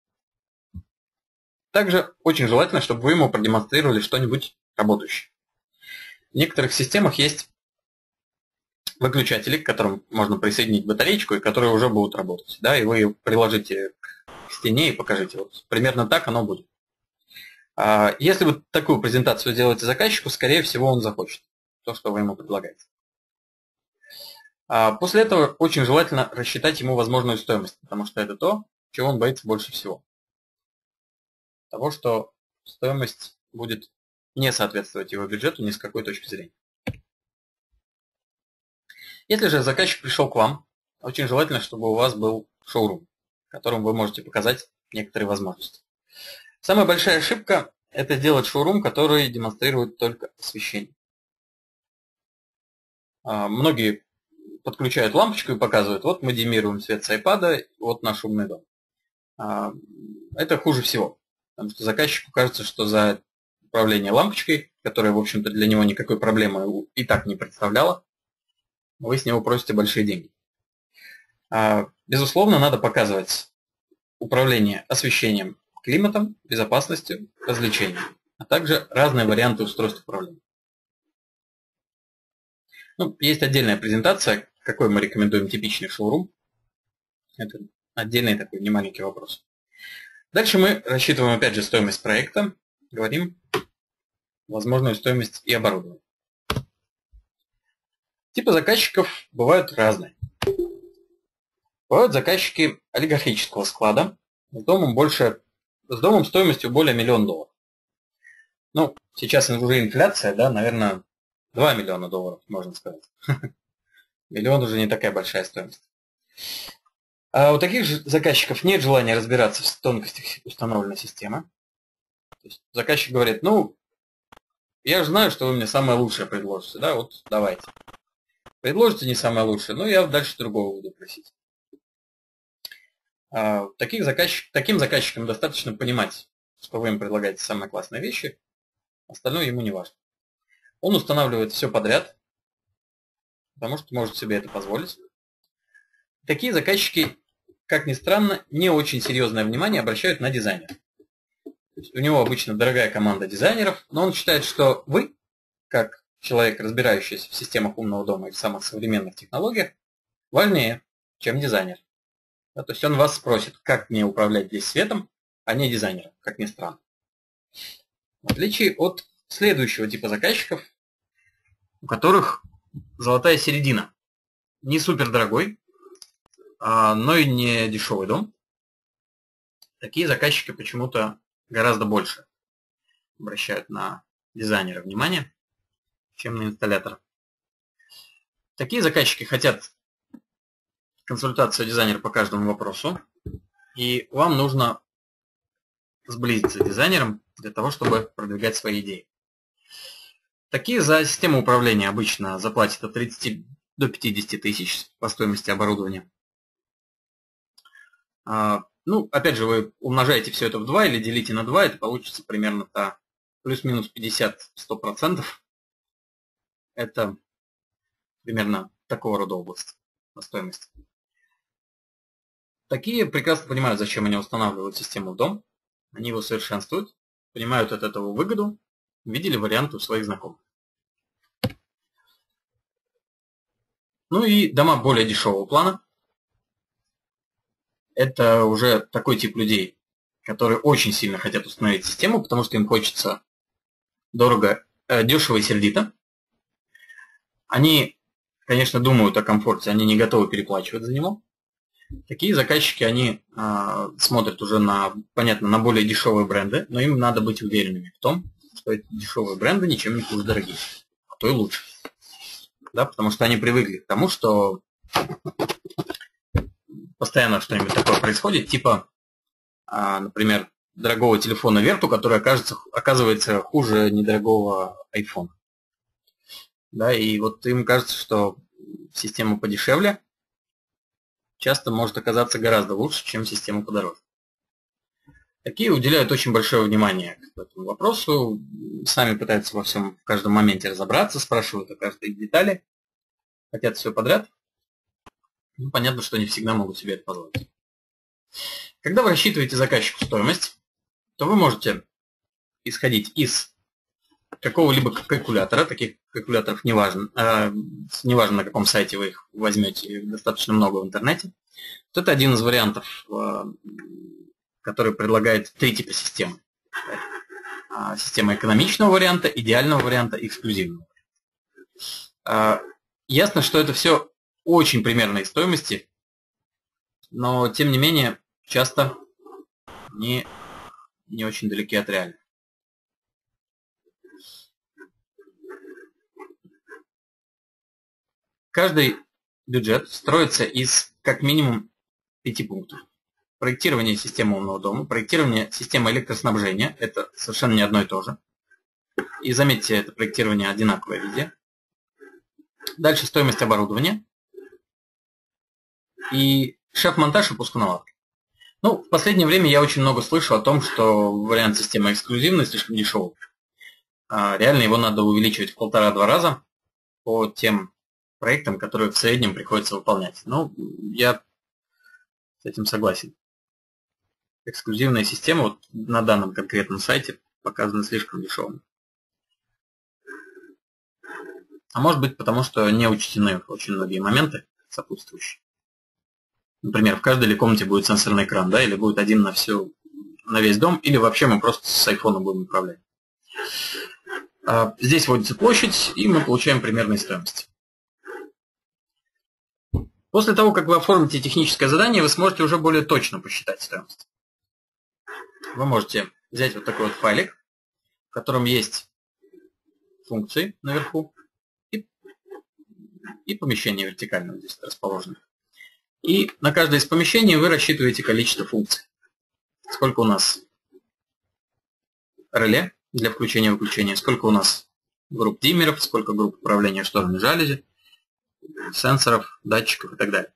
Также очень желательно, чтобы вы ему продемонстрировали что-нибудь работающее. В некоторых системах есть выключатели, к которым можно присоединить батареечку, и которые уже будут работать. Да, и вы ее приложите к стене и покажите. Вот примерно так оно будет. Если вы такую презентацию делаете заказчику, скорее всего, он захочет то, что вы ему предлагаете. После этого очень желательно рассчитать ему возможную стоимость, потому что это то, чего он боится больше всего. Того, что стоимость будет не соответствовать его бюджету ни с какой точки зрения. Если же заказчик пришел к вам, очень желательно, чтобы у вас был шоурум, в котором вы можете показать некоторые возможности. Самая большая ошибка – это сделать шоурум, который демонстрирует только освещение. Многие подключают лампочку и показывают, вот мы димируем свет с айпада, вот наш умный дом. Это хуже всего, потому что заказчику кажется, что за управление лампочкой, которая, в общем-то, для него никакой проблемы и так не представляла, вы с него просите большие деньги. Безусловно, надо показывать управление освещением, климатом, безопасностью, развлечением, а также разные варианты устройств управления. Ну, есть отдельная презентация, какой мы рекомендуем типичный шоурум. Это отдельный такой немаленький вопрос. Дальше мы рассчитываем опять же стоимость проекта, говорим возможную стоимость и оборудование. Типы заказчиков бывают разные. Бывают заказчики олигархического склада с домом, больше, с домом стоимостью более миллиона долларов. Ну, сейчас уже инфляция, да, наверное, два миллиона долларов, можно сказать. Миллион уже не такая большая стоимость. А у таких же заказчиков нет желания разбираться в тонкостях установленной системы. То есть заказчик говорит, ну, я же знаю, что вы мне самое лучшее предложите, да, вот давайте. Предложите не самое лучшее, но я дальше другого буду просить. А таких заказчик, таким заказчикам достаточно понимать, что вы им предлагаете самые классные вещи, остальное ему не важно. Он устанавливает все подряд, потому что может себе это позволить. Такие заказчики, как ни странно, не очень серьезное внимание обращают на дизайнера. То есть у него обычно дорогая команда дизайнеров, но он считает, что вы, как человек, разбирающийся в системах умного дома и в самых современных технологиях, важнее, чем дизайнер. Да, то есть он вас спросит, как мне управлять здесь светом, а не дизайнером, как ни странно. В отличие от следующего типа заказчиков, у которых золотая середина. Не супер дорогой, но и не дешевый дом. Такие заказчики почему-то гораздо больше обращают на дизайнера внимание, чем на инсталлятора. Такие заказчики хотят консультацию дизайнера по каждому вопросу, и вам нужно сблизиться с дизайнером для того, чтобы продвигать свои идеи. Такие за систему управления обычно заплатят от тридцати до пятидесяти тысяч по стоимости оборудования. Ну, опять же, вы умножаете все это в два или делите на два, это получится примерно плюс-минус пятьдесят-сто процентов. Это примерно такого рода область по стоимости. Такие прекрасно понимают, зачем они устанавливают систему в дом. Они его совершенствуют, понимают от этого выгоду, видели варианты у своих знакомых. Ну и дома более дешевого плана. Это уже такой тип людей, которые очень сильно хотят установить систему, потому что им хочется дорого, э, дешево и сердито. Они, конечно, думают о комфорте, они не готовы переплачивать за него. Такие заказчики, они э, смотрят уже на, понятно, на более дешевые бренды, но им надо быть уверенными в том, что эти дешевые бренды ничем не хуже дорогих, а то и лучше. Да, потому что они привыкли к тому, что постоянно что-нибудь такое происходит, типа, э, например, дорогого телефона Верту, который окажется, оказывается хуже недорогого айфона. Да, и вот им кажется, что система подешевле часто может оказаться гораздо лучше, чем система подороже. Такие уделяют очень большое внимание к этому вопросу, сами пытаются во всем, в каждом моменте разобраться, спрашивают о каждой детали, хотят все подряд. Ну, понятно, что не всегда могут себе это позволить. Когда вы рассчитываете заказчику стоимость, то вы можете исходить из какого-либо калькулятора, таких калькуляторов неважно, э, неважно на каком сайте вы их возьмете, их достаточно много в интернете. Вот это один из вариантов, э, который предлагает три типа системы. Э, система экономичного варианта, идеального варианта, эксклюзивного. Э, ясно, что это все очень примерные стоимости, но тем не менее часто не, не очень далеки от реальных. Каждый бюджет строится из как минимум пяти пунктов. Проектирование системы умного дома, проектирование системы электроснабжения, это совершенно не одно и то же. И заметьте, это проектирование одинаковое везде. Дальше стоимость оборудования. И шеф-монтаж и пусконаладка. Ну, в последнее время я очень много слышу о том, что вариант системы эксклюзивный слишком дешевый. А реально его надо увеличивать в полтора-два раза по тем проектам, которые в среднем приходится выполнять. Ну, я с этим согласен. Эксклюзивная система вот на данном конкретном сайте показана слишком дешевым. А может быть потому, что не учтены очень многие моменты сопутствующие. Например, в каждой комнате будет сенсорный экран, да, или будет один на всю, на весь дом, или вообще мы просто с айфона будем управлять. Здесь вводится площадь, и мы получаем примерные стоимости. После того, как вы оформите техническое задание, вы сможете уже более точно посчитать стоимость. Вы можете взять вот такой вот файлик, в котором есть функции наверху и, и помещение вертикально здесь расположено. И на каждое из помещений вы рассчитываете количество функций. Сколько у нас реле для включения-выключения, сколько у нас групп диммеров, сколько групп управления шторами жалюзи, сенсоров, датчиков и так далее.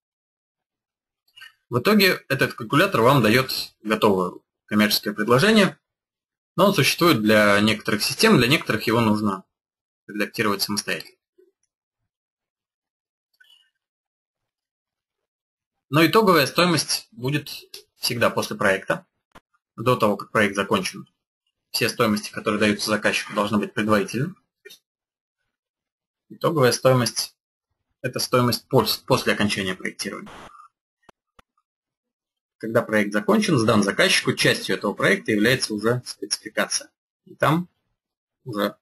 В итоге этот калькулятор вам дает готовое коммерческое предложение, но он существует для некоторых систем, для некоторых его нужно редактировать самостоятельно. Но итоговая стоимость будет всегда после проекта, до того, как проект закончен. Все стоимости, которые даются заказчику, должны быть предварительны. Итоговая стоимость – это стоимость после окончания проектирования. Когда проект закончен, сдан заказчику, частью этого проекта является уже спецификация. И там уже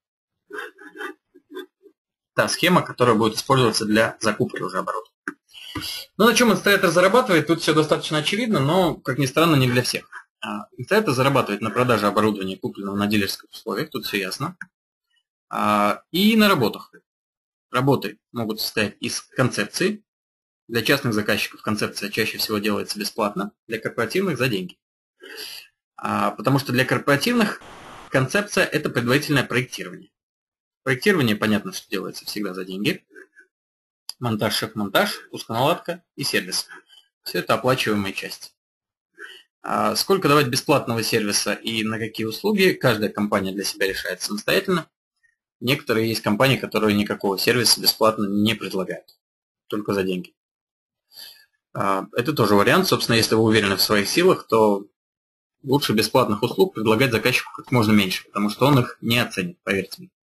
та схема, которая будет использоваться для закупки уже оборудования. Ну, на чем инсталлятор зарабатывает, тут все достаточно очевидно, но, как ни странно, не для всех. Инсталлятор зарабатывает на продаже оборудования, купленного на дилерских условиях, тут все ясно. И на работах. Работы могут состоять из концепции. Для частных заказчиков концепция чаще всего делается бесплатно, для корпоративных за деньги. Потому что для корпоративных концепция – это предварительное проектирование. Проектирование, понятно, что делается всегда за деньги. Монтаж, шеф-монтаж, пусконаладка и сервис. Все это оплачиваемые части. А сколько давать бесплатного сервиса и на какие услуги, каждая компания для себя решает самостоятельно. Некоторые есть компании, которые никакого сервиса бесплатно не предлагают, только за деньги. Это тоже вариант. Собственно, если вы уверены в своих силах, то лучше бесплатных услуг предлагать заказчику как можно меньше, потому что он их не оценит, поверьте мне.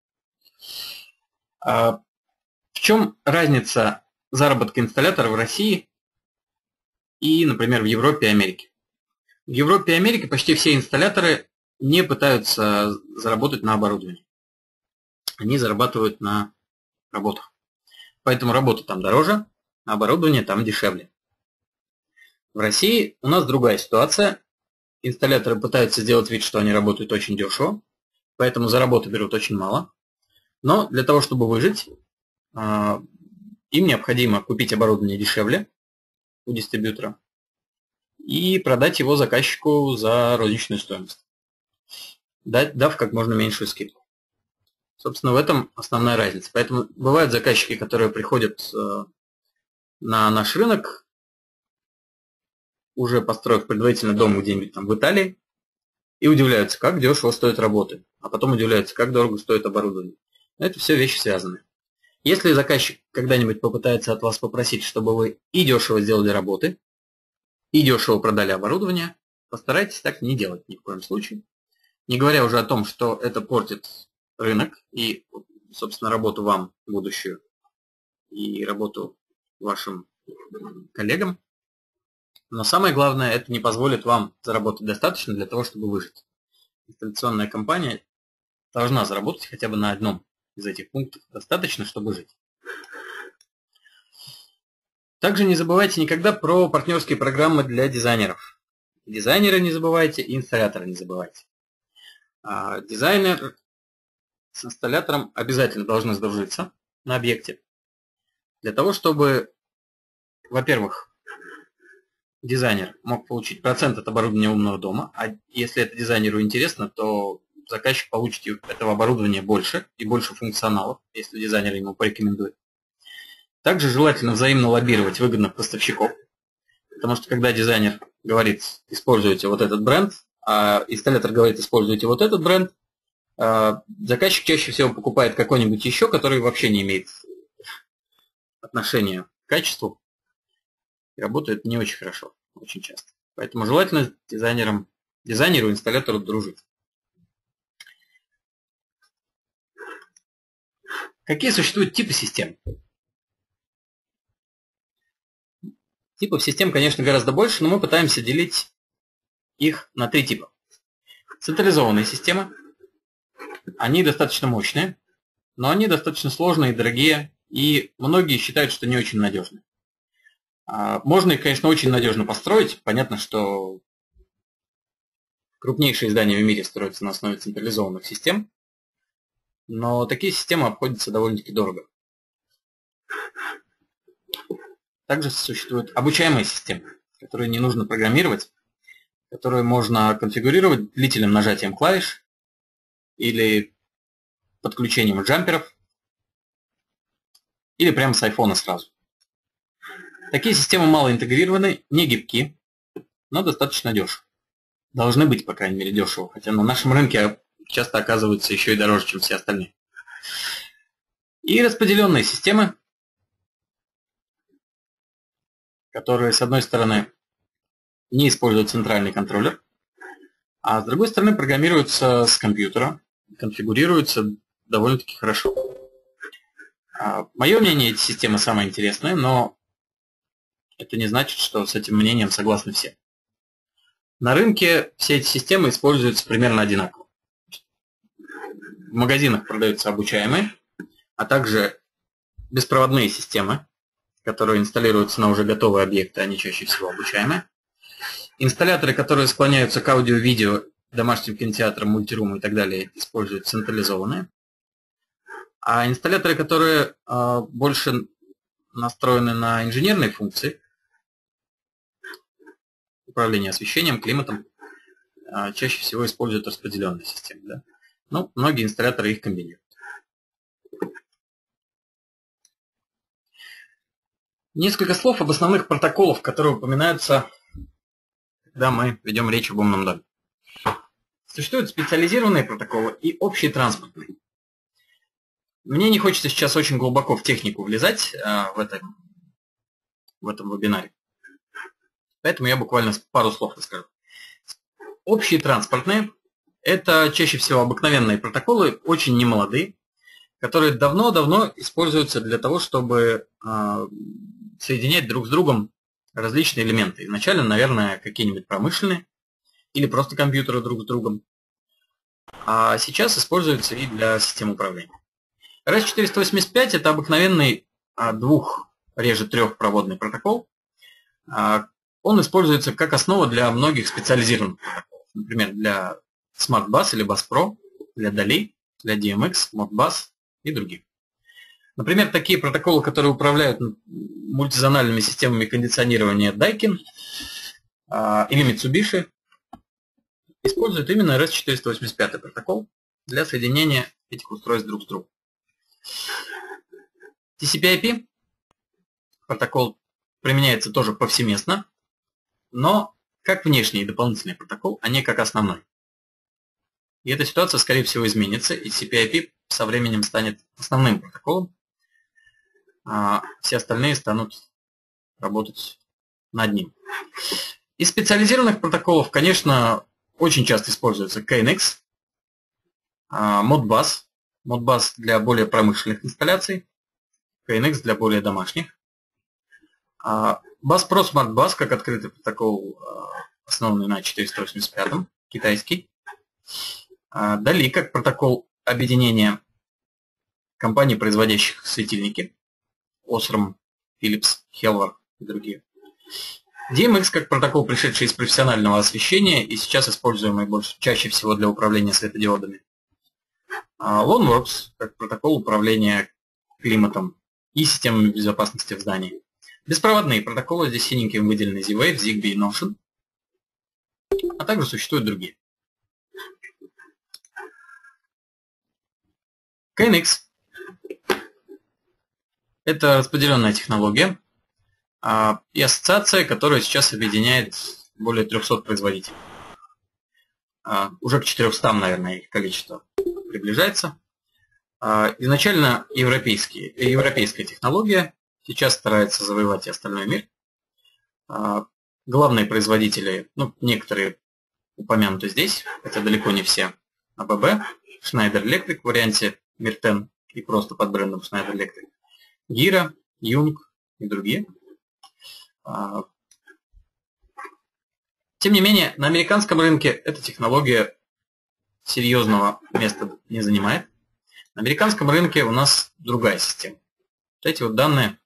В чем разница заработка инсталлятора в России и, например, в Европе и Америке? В Европе и Америке почти все инсталляторы не пытаются заработать на оборудовании. Они зарабатывают на работах. Поэтому работа там дороже, а оборудование там дешевле. В России у нас другая ситуация. Инсталляторы пытаются сделать вид, что они работают очень дешево, поэтому за работу берут очень мало. Но для того, чтобы выжить, им необходимо купить оборудование дешевле у дистрибьютора и продать его заказчику за розничную стоимость, дав как можно меньшую скидку. Собственно, в этом основная разница. Поэтому бывают заказчики, которые приходят на наш рынок, уже построив предварительно дом где-нибудь там в Италии, и удивляются, как дешево стоят работы, а потом удивляются, как дорого стоит оборудование. Это все вещи связаны. Если заказчик когда-нибудь попытается от вас попросить, чтобы вы и дешево сделали работы, и дешево продали оборудование, постарайтесь так не делать ни в коем случае. Не говоря уже о том, что это портит рынок и, собственно, работу вам будущую и работу вашим коллегам. Но самое главное, это не позволит вам заработать достаточно для того, чтобы выжить. Инсталляционная компания должна заработать хотя бы на одном из этих пунктов достаточно, чтобы жить. Также не забывайте никогда про партнерские программы для дизайнеров. Дизайнеры не забывайте, и инсталляторы не забывайте. А дизайнер с инсталлятором обязательно должны сдружиться на объекте. Для того, чтобы, во-первых, дизайнер мог получить процент от оборудования умного дома, а если это дизайнеру интересно, то заказчик получит этого оборудования больше и больше функционалов, если дизайнер ему порекомендует. Также желательно взаимно лоббировать выгодных поставщиков, потому что когда дизайнер говорит, используйте вот этот бренд, а инсталлятор говорит, используйте вот этот бренд, заказчик чаще всего покупает какой-нибудь еще, который вообще не имеет отношения к качеству и работает не очень хорошо, очень часто. Поэтому желательно дизайнерам, дизайнеру и инсталлятору дружить. Какие существуют типы систем? Типов систем, конечно, гораздо больше, но мы пытаемся делить их на три типа. Централизованные системы. Они достаточно мощные, но они достаточно сложные, дорогие, и многие считают, что не очень надежны. Можно их, конечно, очень надежно построить. Понятно, что крупнейшие здания в мире строятся на основе централизованных систем, но такие системы обходятся довольно-таки дорого. Также существуют обучаемые системы, которые не нужно программировать, которые можно конфигурировать длительным нажатием клавиш или подключением джамперов, или прямо с айфона сразу. Такие системы мало интегрированы, не гибки, но достаточно дешево. Должны быть, по крайней мере, дешево, хотя на нашем рынке часто оказываются еще и дороже, чем все остальные. И распределенные системы, которые, с одной стороны, не используют центральный контроллер, а с другой стороны, программируются с компьютера, конфигурируются довольно-таки хорошо. Мое мнение, эти системы самые интересные, но это не значит, что с этим мнением согласны все. На рынке все эти системы используются примерно одинаково. В магазинах продаются обучаемые, а также беспроводные системы, которые инсталируются на уже готовые объекты, они чаще всего обучаемые. Инсталляторы, которые склоняются к аудио-видео, домашним кинотеатрам, мультируму и так далее, используют централизованные. А инсталляторы, которые э, больше настроены на инженерные функции, управление освещением, климатом, э, чаще всего используют распределенные системы. Да? Ну, многие инсталляторы их комбинируют. Несколько слов об основных протоколах, которые упоминаются, когда мы ведем речь об умном доме. Существуют специализированные протоколы и общие транспортные. Мне не хочется сейчас очень глубоко в технику влезать э, в, этом, в этом вебинаре. Поэтому я буквально пару слов расскажу. Общие транспортные – это чаще всего обыкновенные протоколы, очень немолодые, которые давно-давно используются для того, чтобы э, соединять друг с другом различные элементы. Изначально, наверное, какие-нибудь промышленные или просто компьютеры друг с другом. А сейчас используются и для систем управления. эр эс четыреста восемьдесят пять – это обыкновенный двух, реже трехпроводный протокол. Он используется как основа для многих специализированных протоколов. Например, для SmartBus или BusPro, для Dali, для ди эм икс, Modbus и других. Например, такие протоколы, которые управляют мультизональными системами кондиционирования Daikin или Mitsubishi, используют именно эр эс четыреста восемьдесят пять протокол для соединения этих устройств друг с другом. ти си пи ай пи протокол применяется тоже повсеместно, но как внешний и дополнительный протокол, а не как основной. И эта ситуация, скорее всего, изменится, и си пи ай пи со временем станет основным протоколом, а все остальные станут работать над ним. Из специализированных протоколов, конечно, очень часто используется кей эн икс, Modbus, Modbus для более промышленных инсталляций, кей эн икс для более домашних. Bus Pro Smart Bus как открытый протокол, основанный на четыреста восемьдесят пятом, китайский. Dali как протокол объединения компаний, производящих светильники, Osram, Philips, Helvar и другие. ди эм икс как протокол, пришедший из профессионального освещения и сейчас используемый больше, чаще всего для управления светодиодами. Loanworks как протокол управления климатом и системами безопасности в здании. Беспроводные протоколы, здесь синеньким выделены Z-Wave, Zigbee и Notion, а также существуют другие. кей эн икс – это распределенная технология и ассоциация, которая сейчас объединяет более трёхсот производителей. Уже к четырёмстам, наверное, их количество приближается. Изначально европейские, европейская технология, сейчас старается завоевать и остальной мир. Главные производители, ну, некоторые упомянуты здесь, это далеко не все, а бэ бэ, Schneider Electric в варианте Миртен и просто под брендом Schneider Electric, Gira, Jung и другие. Тем не менее, на американском рынке эта технология серьезного места не занимает. На американском рынке у нас другая система. Вот эти вот данные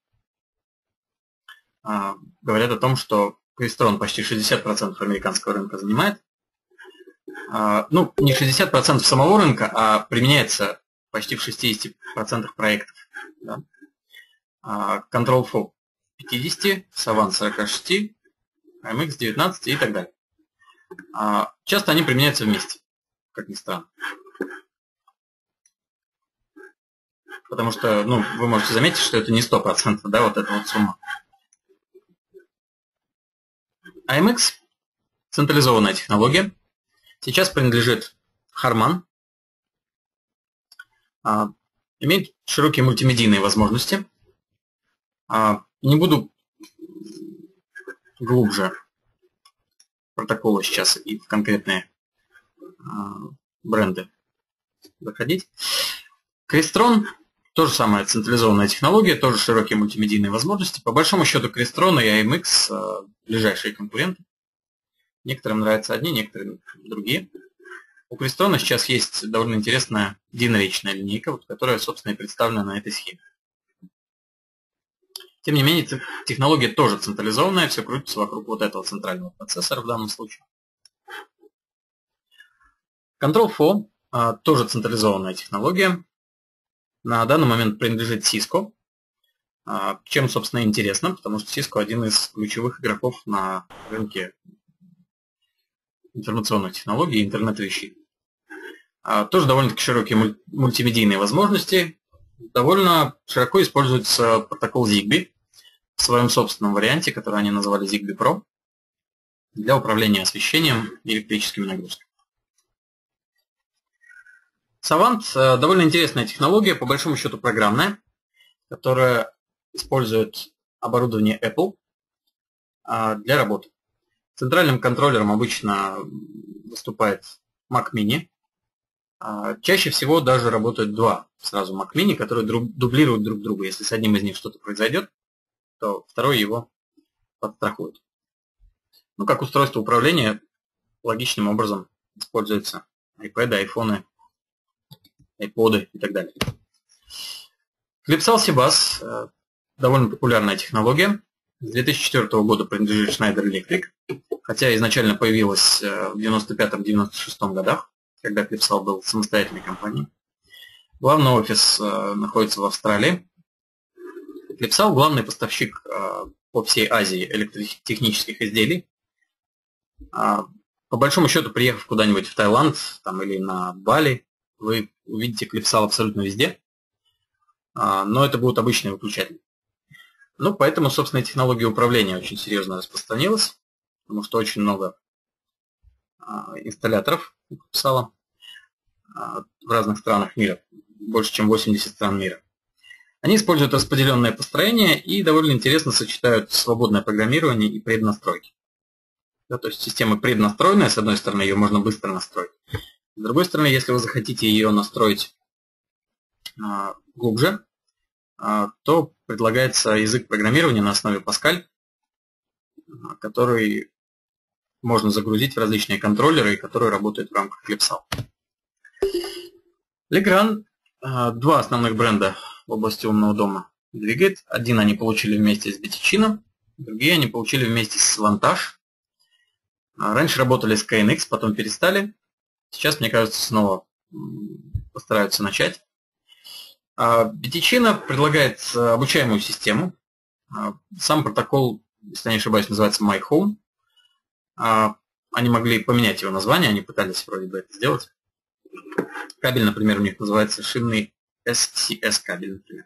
а, говорят о том, что Crestron почти шестьдесят процентов американского рынка занимает. А, ну, не шестьдесят процентов самого рынка, а применяется почти в шестидесяти процентах проектов. Да? А, Control Four пятьдесят, Savant сорок шесть, эй эм икс девятнадцать и так далее. А, часто они применяются вместе, как ни странно. Потому что, ну, вы можете заметить, что это не сто процентов, да, вот эта вот сумма. эй эм икс – централизованная технология. Сейчас принадлежит Harman. А, имеет широкие мультимедийные возможности. А, не буду глубже протоколы сейчас и в конкретные а, бренды заходить. Crestron – то же самое, централизованная технология, тоже широкие мультимедийные возможности. По большому счету Crestron и эй эм икс а, ближайшие конкуренты. Некоторым нравятся одни, некоторым другие. У Crestron сейчас есть довольно интересная динаричная линейка, вот, которая, собственно, и представлена на этой схеме. Тем не менее, технология тоже централизованная, все крутится вокруг вот этого центрального процессора в данном случае. Control Four а, тоже централизованная технология. На данный момент принадлежит Cisco. А, чем, собственно, интересно, потому что Cisco один из ключевых игроков на рынке информационных технологий и интернет-вещей. А, тоже довольно-таки широкие мультимедийные возможности. Довольно широко используется протокол Zigbee в своем собственном варианте, который они назвали Zigbee Pro, для управления освещением и электрическими нагрузками. Savant – довольно интересная технология, по большому счету программная, которая использует оборудование Apple для работы. Центральным контроллером обычно выступает Mac Mini. Чаще всего даже работают два сразу Mac Mini, которые дублируют друг друга. Если с одним из них что-то произойдет, то второй его подстрахует. Ну, как устройство управления, логичным образом используются iPad, айфоны, iPod и так далее. Clipsal Cbus – довольно популярная технология. С две тысячи четвёртого года принадлежит Schneider Electric, хотя изначально появилась в девяносто пятом — девяносто шестом годах, когда Clipsal был самостоятельной компанией. Главный офис э, находится в Австралии. Clipsal – главный поставщик э, по всей Азии электротехнических изделий. А, по большому счету, приехав куда-нибудь в Таиланд там, или на Бали, вы увидите Clipsal абсолютно везде, а, но это будут обычные выключатели. Ну, поэтому, собственно, технология управления очень серьезно распространилась, потому что очень много а, инсталляторов у Clipsal. в разных странах мира, больше чем восемьдесят стран мира. Они используют распределенное построение и довольно интересно сочетают свободное программирование и преднастройки. Да, то есть система преднастроенная, с одной стороны, ее можно быстро настроить. С другой стороны, если вы захотите ее настроить а, глубже, а, то предлагается язык программирования на основе Pascal, а, который можно загрузить в различные контроллеры, которые работают в рамках Eclipse. Legrand а, два основных бренда в области умного дома двигает. Один они получили вместе с BTichino, другие они получили вместе с Vantage. Раньше работали с кей эн икс, потом перестали. Сейчас, мне кажется, снова постараются начать. BTichino предлагает обучаемую систему. Сам протокол, если я не ошибаюсь, называется MyHome. Они могли поменять его название, они пытались вроде бы это сделать. Кабель, например, у них называется шинный эс си эс кабель, например.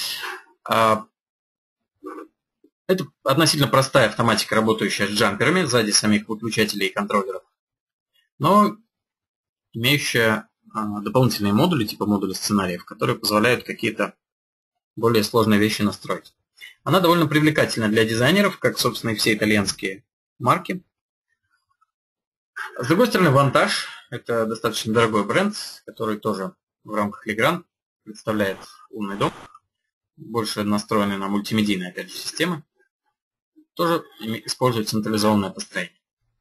Это относительно простая автоматика, работающая с джамперами сзади самих выключателей и контроллеров, но имеющая дополнительные модули, типа модуля сценариев, которые позволяют какие-то более сложные вещи настроить. Она довольно привлекательна для дизайнеров, как, собственно, и все итальянские марки. С другой стороны, Vantage – это достаточно дорогой бренд, который тоже в рамках Legrand представляет умный дом, больше настроенный на мультимедийные, опять же, системы. Тоже использует централизованное построение.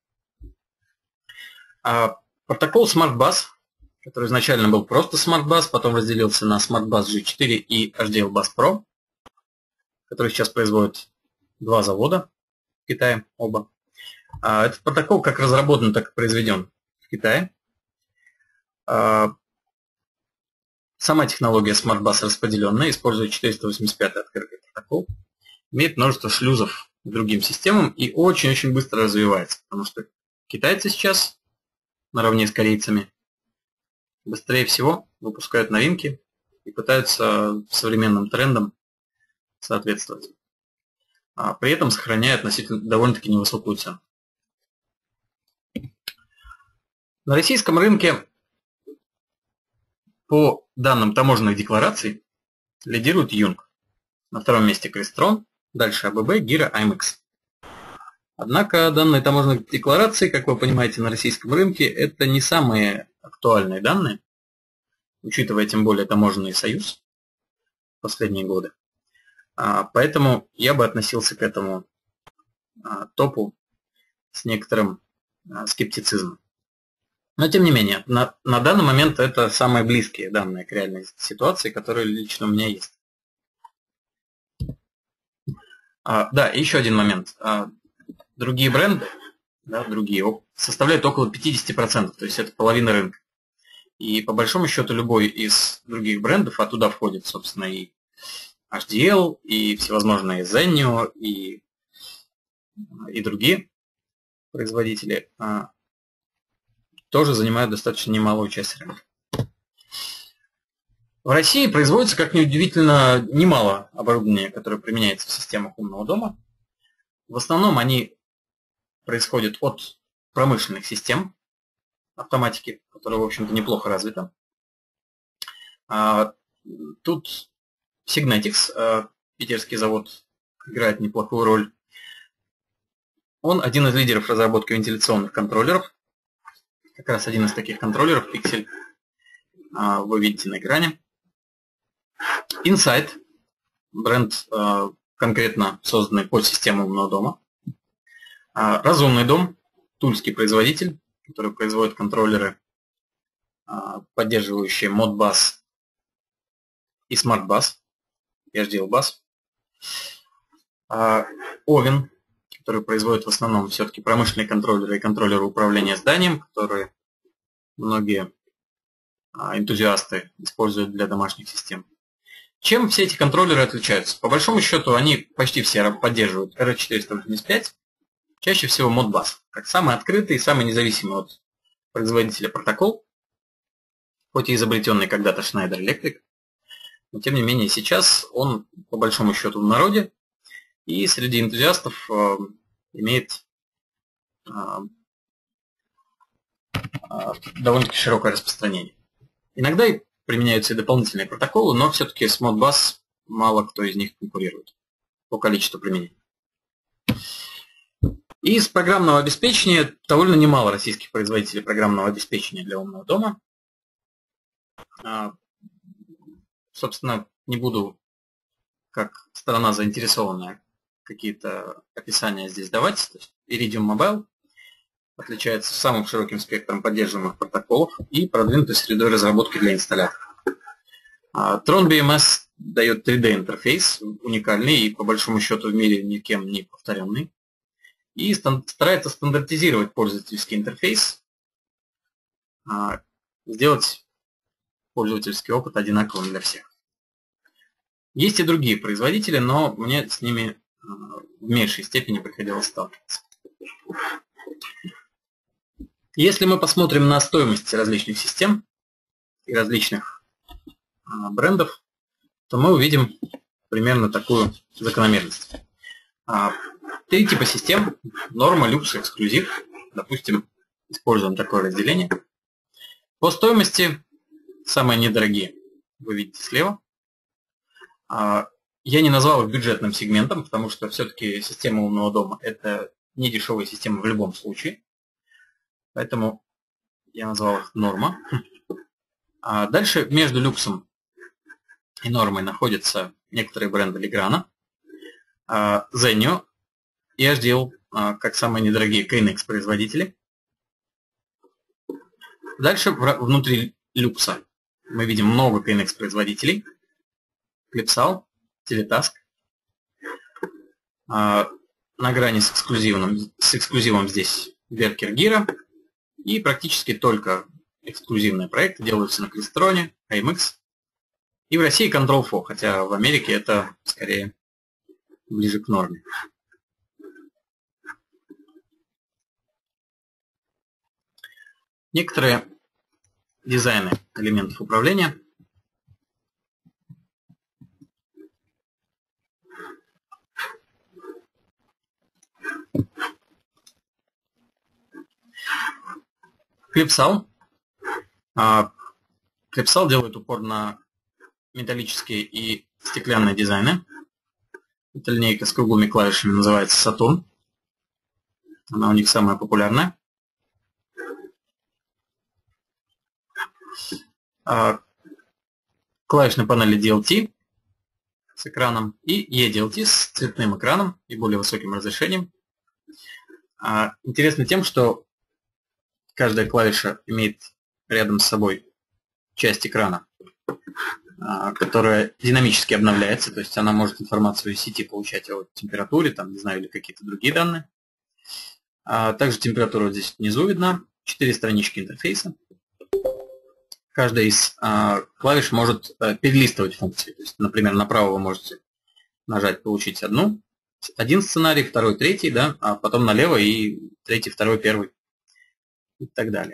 А протокол SmartBus, который изначально был просто SmartBus, потом разделился на SmartBus джи четыре и эйч ди эл Bus Pro, который сейчас производит два завода в Китае, оба. А этот протокол как разработан, так и произведен в Китае. А сама технология SmartBus распределенная, использует четыреста восемьдесят пятый открытый протокол, имеет множество шлюзов к другим системам и очень-очень быстро развивается, потому что китайцы сейчас, наравне с корейцами, быстрее всего выпускают новинки и пытаются современным трендам соответствовать, а при этом сохраняя относительно довольно-таки невысокую цену. На российском рынке по данным таможенных деклараций лидирует Юнг, на втором месте Crestron, дальше эй би би, Gira, ай эм икс. Однако данные таможенных деклараций, как вы понимаете, на российском рынке это не самые актуальные данные, учитывая тем более таможенный союз в последние годы. Поэтому я бы относился к этому топу с некоторым скептицизмом. Но тем не менее, на, на данный момент это самые близкие данные к реальной ситуации, которые лично у меня есть. А, да, и еще один момент. А, другие бренды, да, другие, составляют около пятьдесят процентов, то есть это половина рынка. И по большому счету любой из других брендов, а туда входит, собственно, и эйч ди эл, и всевозможные Zenio, и, и другие производители, а, тоже занимают достаточно немалую часть рынка. В России производится, как ни удивительно, немало оборудования, которое применяется в системах умного дома. В основном они происходят от промышленных систем автоматики, которая, в общем-то, неплохо развита. Тут Signetics, питерский завод, играет неплохую роль. Он один из лидеров разработки вентиляционных контроллеров. Как раз один из таких контроллеров, Pixel, вы видите на экране. Insight, бренд, конкретно созданный под систему умного дома. Разумный дом, тульский производитель, который производит контроллеры, поддерживающие Modbus и SmartBus, и эйч ди эл Bus. Oven, который производит в основном все-таки промышленные контроллеры и контроллеры управления зданием, которые многие энтузиасты используют для домашних систем. Чем все эти контроллеры отличаются? По большому счету они почти все поддерживают эр четыреста восемьдесят пять, чаще всего Modbus, как самый открытый и самый независимый от производителя протокол, хоть и изобретенный когда-то Schneider Electric, но тем не менее сейчас он по большому счету в народе и среди энтузиастов э, имеет э, э, довольно-таки широкое распространение. Иногда и применяются и дополнительные протоколы, но все-таки с Modbus мало кто из них конкурирует по количеству применений. Из программного обеспечения довольно немало российских производителей программного обеспечения для умного дома. Собственно, не буду, как сторона заинтересованная, какие-то описания здесь давать. То есть Iridium Mobile отличается самым широким спектром поддерживаемых протоколов и продвинутой средой разработки для инсталляторов. Tron би эм эс дает три дэ интерфейс, уникальный и по большому счету в мире никем не повторенный. И старается стандартизировать пользовательский интерфейс, сделать пользовательский опыт одинаковым для всех. Есть и другие производители, но мне с ними в меньшей степени приходилось сталкиваться. Если мы посмотрим на стоимость различных систем и различных брендов, то мы увидим примерно такую закономерность. Три типа систем: норма, люкс, эксклюзив. Допустим, используем такое разделение. По стоимости самые недорогие вы видите слева. Я не назвал их бюджетным сегментом, потому что все-таки система умного дома – это не дешевая система в любом случае. Поэтому я назвал их норма. А дальше между люксом и нормой находятся некоторые бренды Legrand, Zenio и эйч ди эл, как самые недорогие KNX производители. Дальше внутри люкса мы видим много KNX производителей. Clipsal, Teletask. На грани с эксклюзивным, с эксклюзивом здесь Berker Gira. И практически только эксклюзивные проекты делаются на Crestron, эй эм икс. И в России Control фор, хотя в Америке это скорее ближе к норме. Некоторые дизайны элементов управления. Clipsal. Clipsal делает упор на металлические и стеклянные дизайны. Эта линейка с круглыми клавишами называется Saturn. Она у них самая популярная. Клавишные панели ди эл ти с экраном и и ди эл ти с цветным экраном и более высоким разрешением. Интересно тем, что каждая клавиша имеет рядом с собой часть экрана, которая динамически обновляется, то есть она может информацию из сети получать о температуре, там, не знаю, или какие-то другие данные. Также температура вот здесь внизу видна, четыре странички интерфейса. Каждая из клавиш может перелистывать функции. То есть, например, направо вы можете нажать «Получить одну», один сценарий, второй, третий, да, а потом налево и третий, второй, первый и так далее.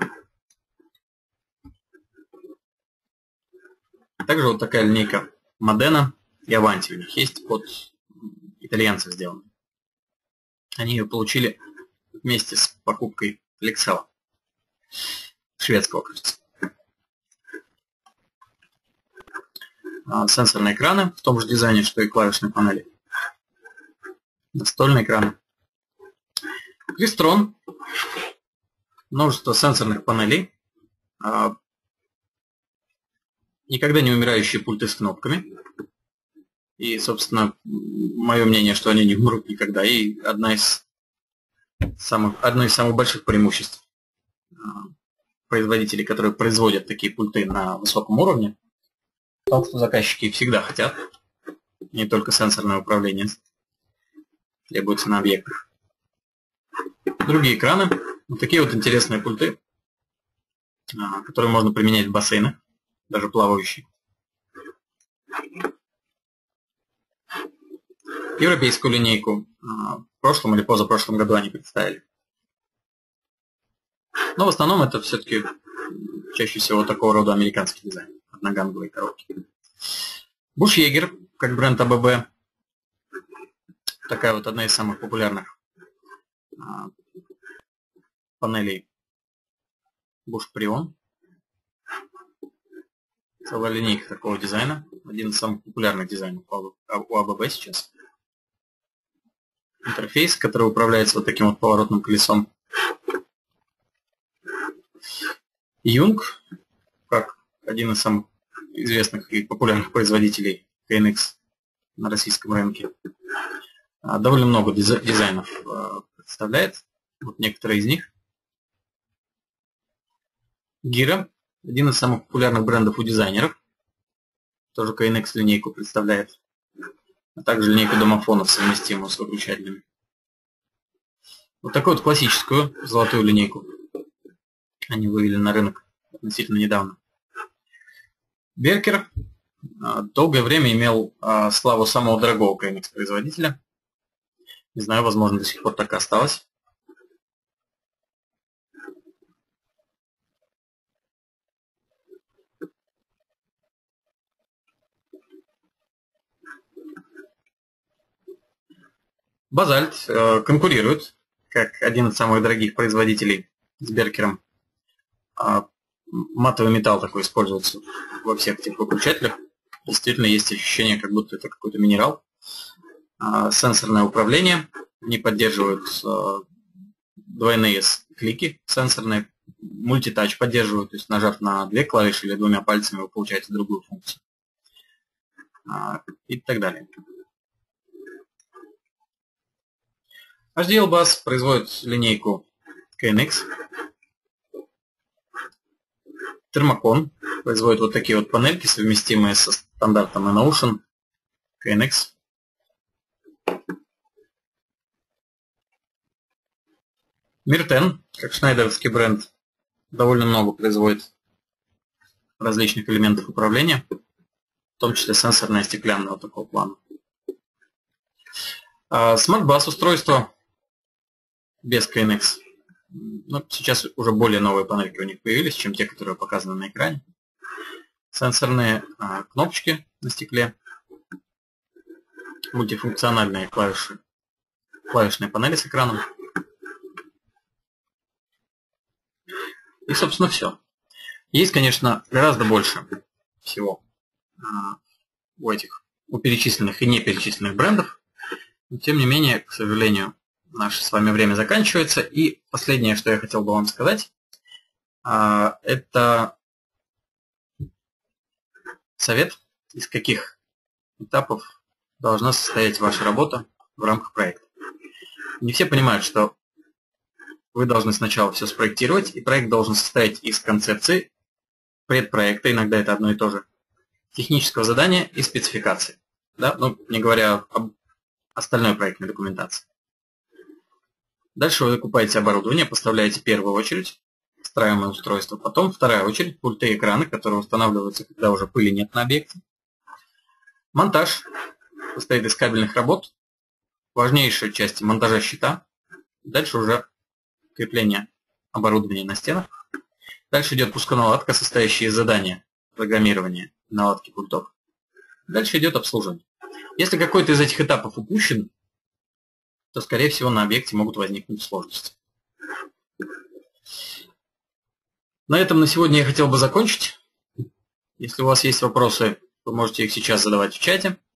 Также вот такая линейка Modena и Avanti у них есть, под итальянцев сделана. Они ее получили вместе с покупкой Lexel, шведского, кажется. Сенсорные экраны в том же дизайне, что и клавишные панели. Настольные экраны. Crestron. Множество сенсорных панелей. Никогда не умирающие пульты с кнопками. И, собственно, мое мнение, что они не умрут никогда. И одна из самых, одно из самых больших преимуществ производителей, которые производят такие пульты на высоком уровне, в том, что заказчики всегда хотят, не только сенсорное управление требуется на объектах. Другие экраны, вот такие вот интересные пульты, которые можно применять в бассейнах, даже плавающие. Европейскую линейку в прошлом или позапрошлом году они представили. Но в основном это все-таки чаще всего такого рода американский дизайн. Одноганговые коробки. Busch-Jaeger, как бренд АББ. Такая вот одна из самых популярных а, панелей Busch Prion. Целая линейка такого дизайна. Один из самых популярных дизайнов у эй би би сейчас. Интерфейс, который управляется вот таким вот поворотным колесом. Юнг, как один из самых известных и популярных производителей кей эн икс на российском рынке. Довольно много дизайнов представляет. Вот некоторые из них. Гира, один из самых популярных брендов у дизайнеров. Тоже кей эн икс линейку представляет. А также линейку домофонов, совместимую с выключателями. Вот такую вот классическую золотую линейку они вывели на рынок относительно недавно. Беркер долгое время имел славу самого дорогого кей эн икс производителя. Не знаю, возможно, до сих пор так и осталось. Базальт э, конкурирует как один из самых дорогих производителей с Беркером. А матовый металл такой используется во всех этих выключателях. Действительно есть ощущение, как будто это какой-то минерал. А сенсорное управление. Они поддерживают э, двойные клики сенсорные. Мультитач поддерживают, то есть нажав на две клавиши или двумя пальцами вы получаете другую функцию. А, и так далее. эйч ди эл Bass производит линейку кей эн икс. Thermacon производит вот такие вот панельки, совместимые со стандартом Enotion кей эн икс. Миртен, как шнайдеровский бренд, довольно много производит различных элементов управления, в том числе сенсорное стеклянное вот такого плана. Smart Bass устройство без кей эн икс. Но сейчас уже более новые панельки у них появились, чем те, которые показаны на экране. Сенсорные а, кнопочки на стекле. Мультифункциональные клавиши. Клавишные панели с экраном. И, собственно, все. Есть, конечно, гораздо больше всего а, у этих, у перечисленных и не перечисленных брендов. Но, тем не менее, к сожалению, наше с вами время заканчивается. И последнее, что я хотел бы вам сказать, это совет, из каких этапов должна состоять ваша работа в рамках проекта. Не все понимают, что вы должны сначала все спроектировать, и проект должен состоять из концепции, предпроекта, иногда это одно и то же, технического задания и спецификации. Да? Ну, не говоря об остальной проектной документации. Дальше вы закупаете оборудование, поставляете первую очередь, встраиваемое устройство, потом вторая очередь, пульты и экраны, которые устанавливаются, когда уже пыли нет на объекте. Монтаж состоит из кабельных работ, важнейшая часть монтажа щита, дальше уже крепление оборудования на стенах. Дальше идет пусконаладка, состоящая из задания программирования наладки пультов. Дальше идет обслуживание. Если какой-то из этих этапов упущен, то, скорее всего, на объекте могут возникнуть сложности. На этом на сегодня я хотел бы закончить. Если у вас есть вопросы, вы можете их сейчас задавать в чате.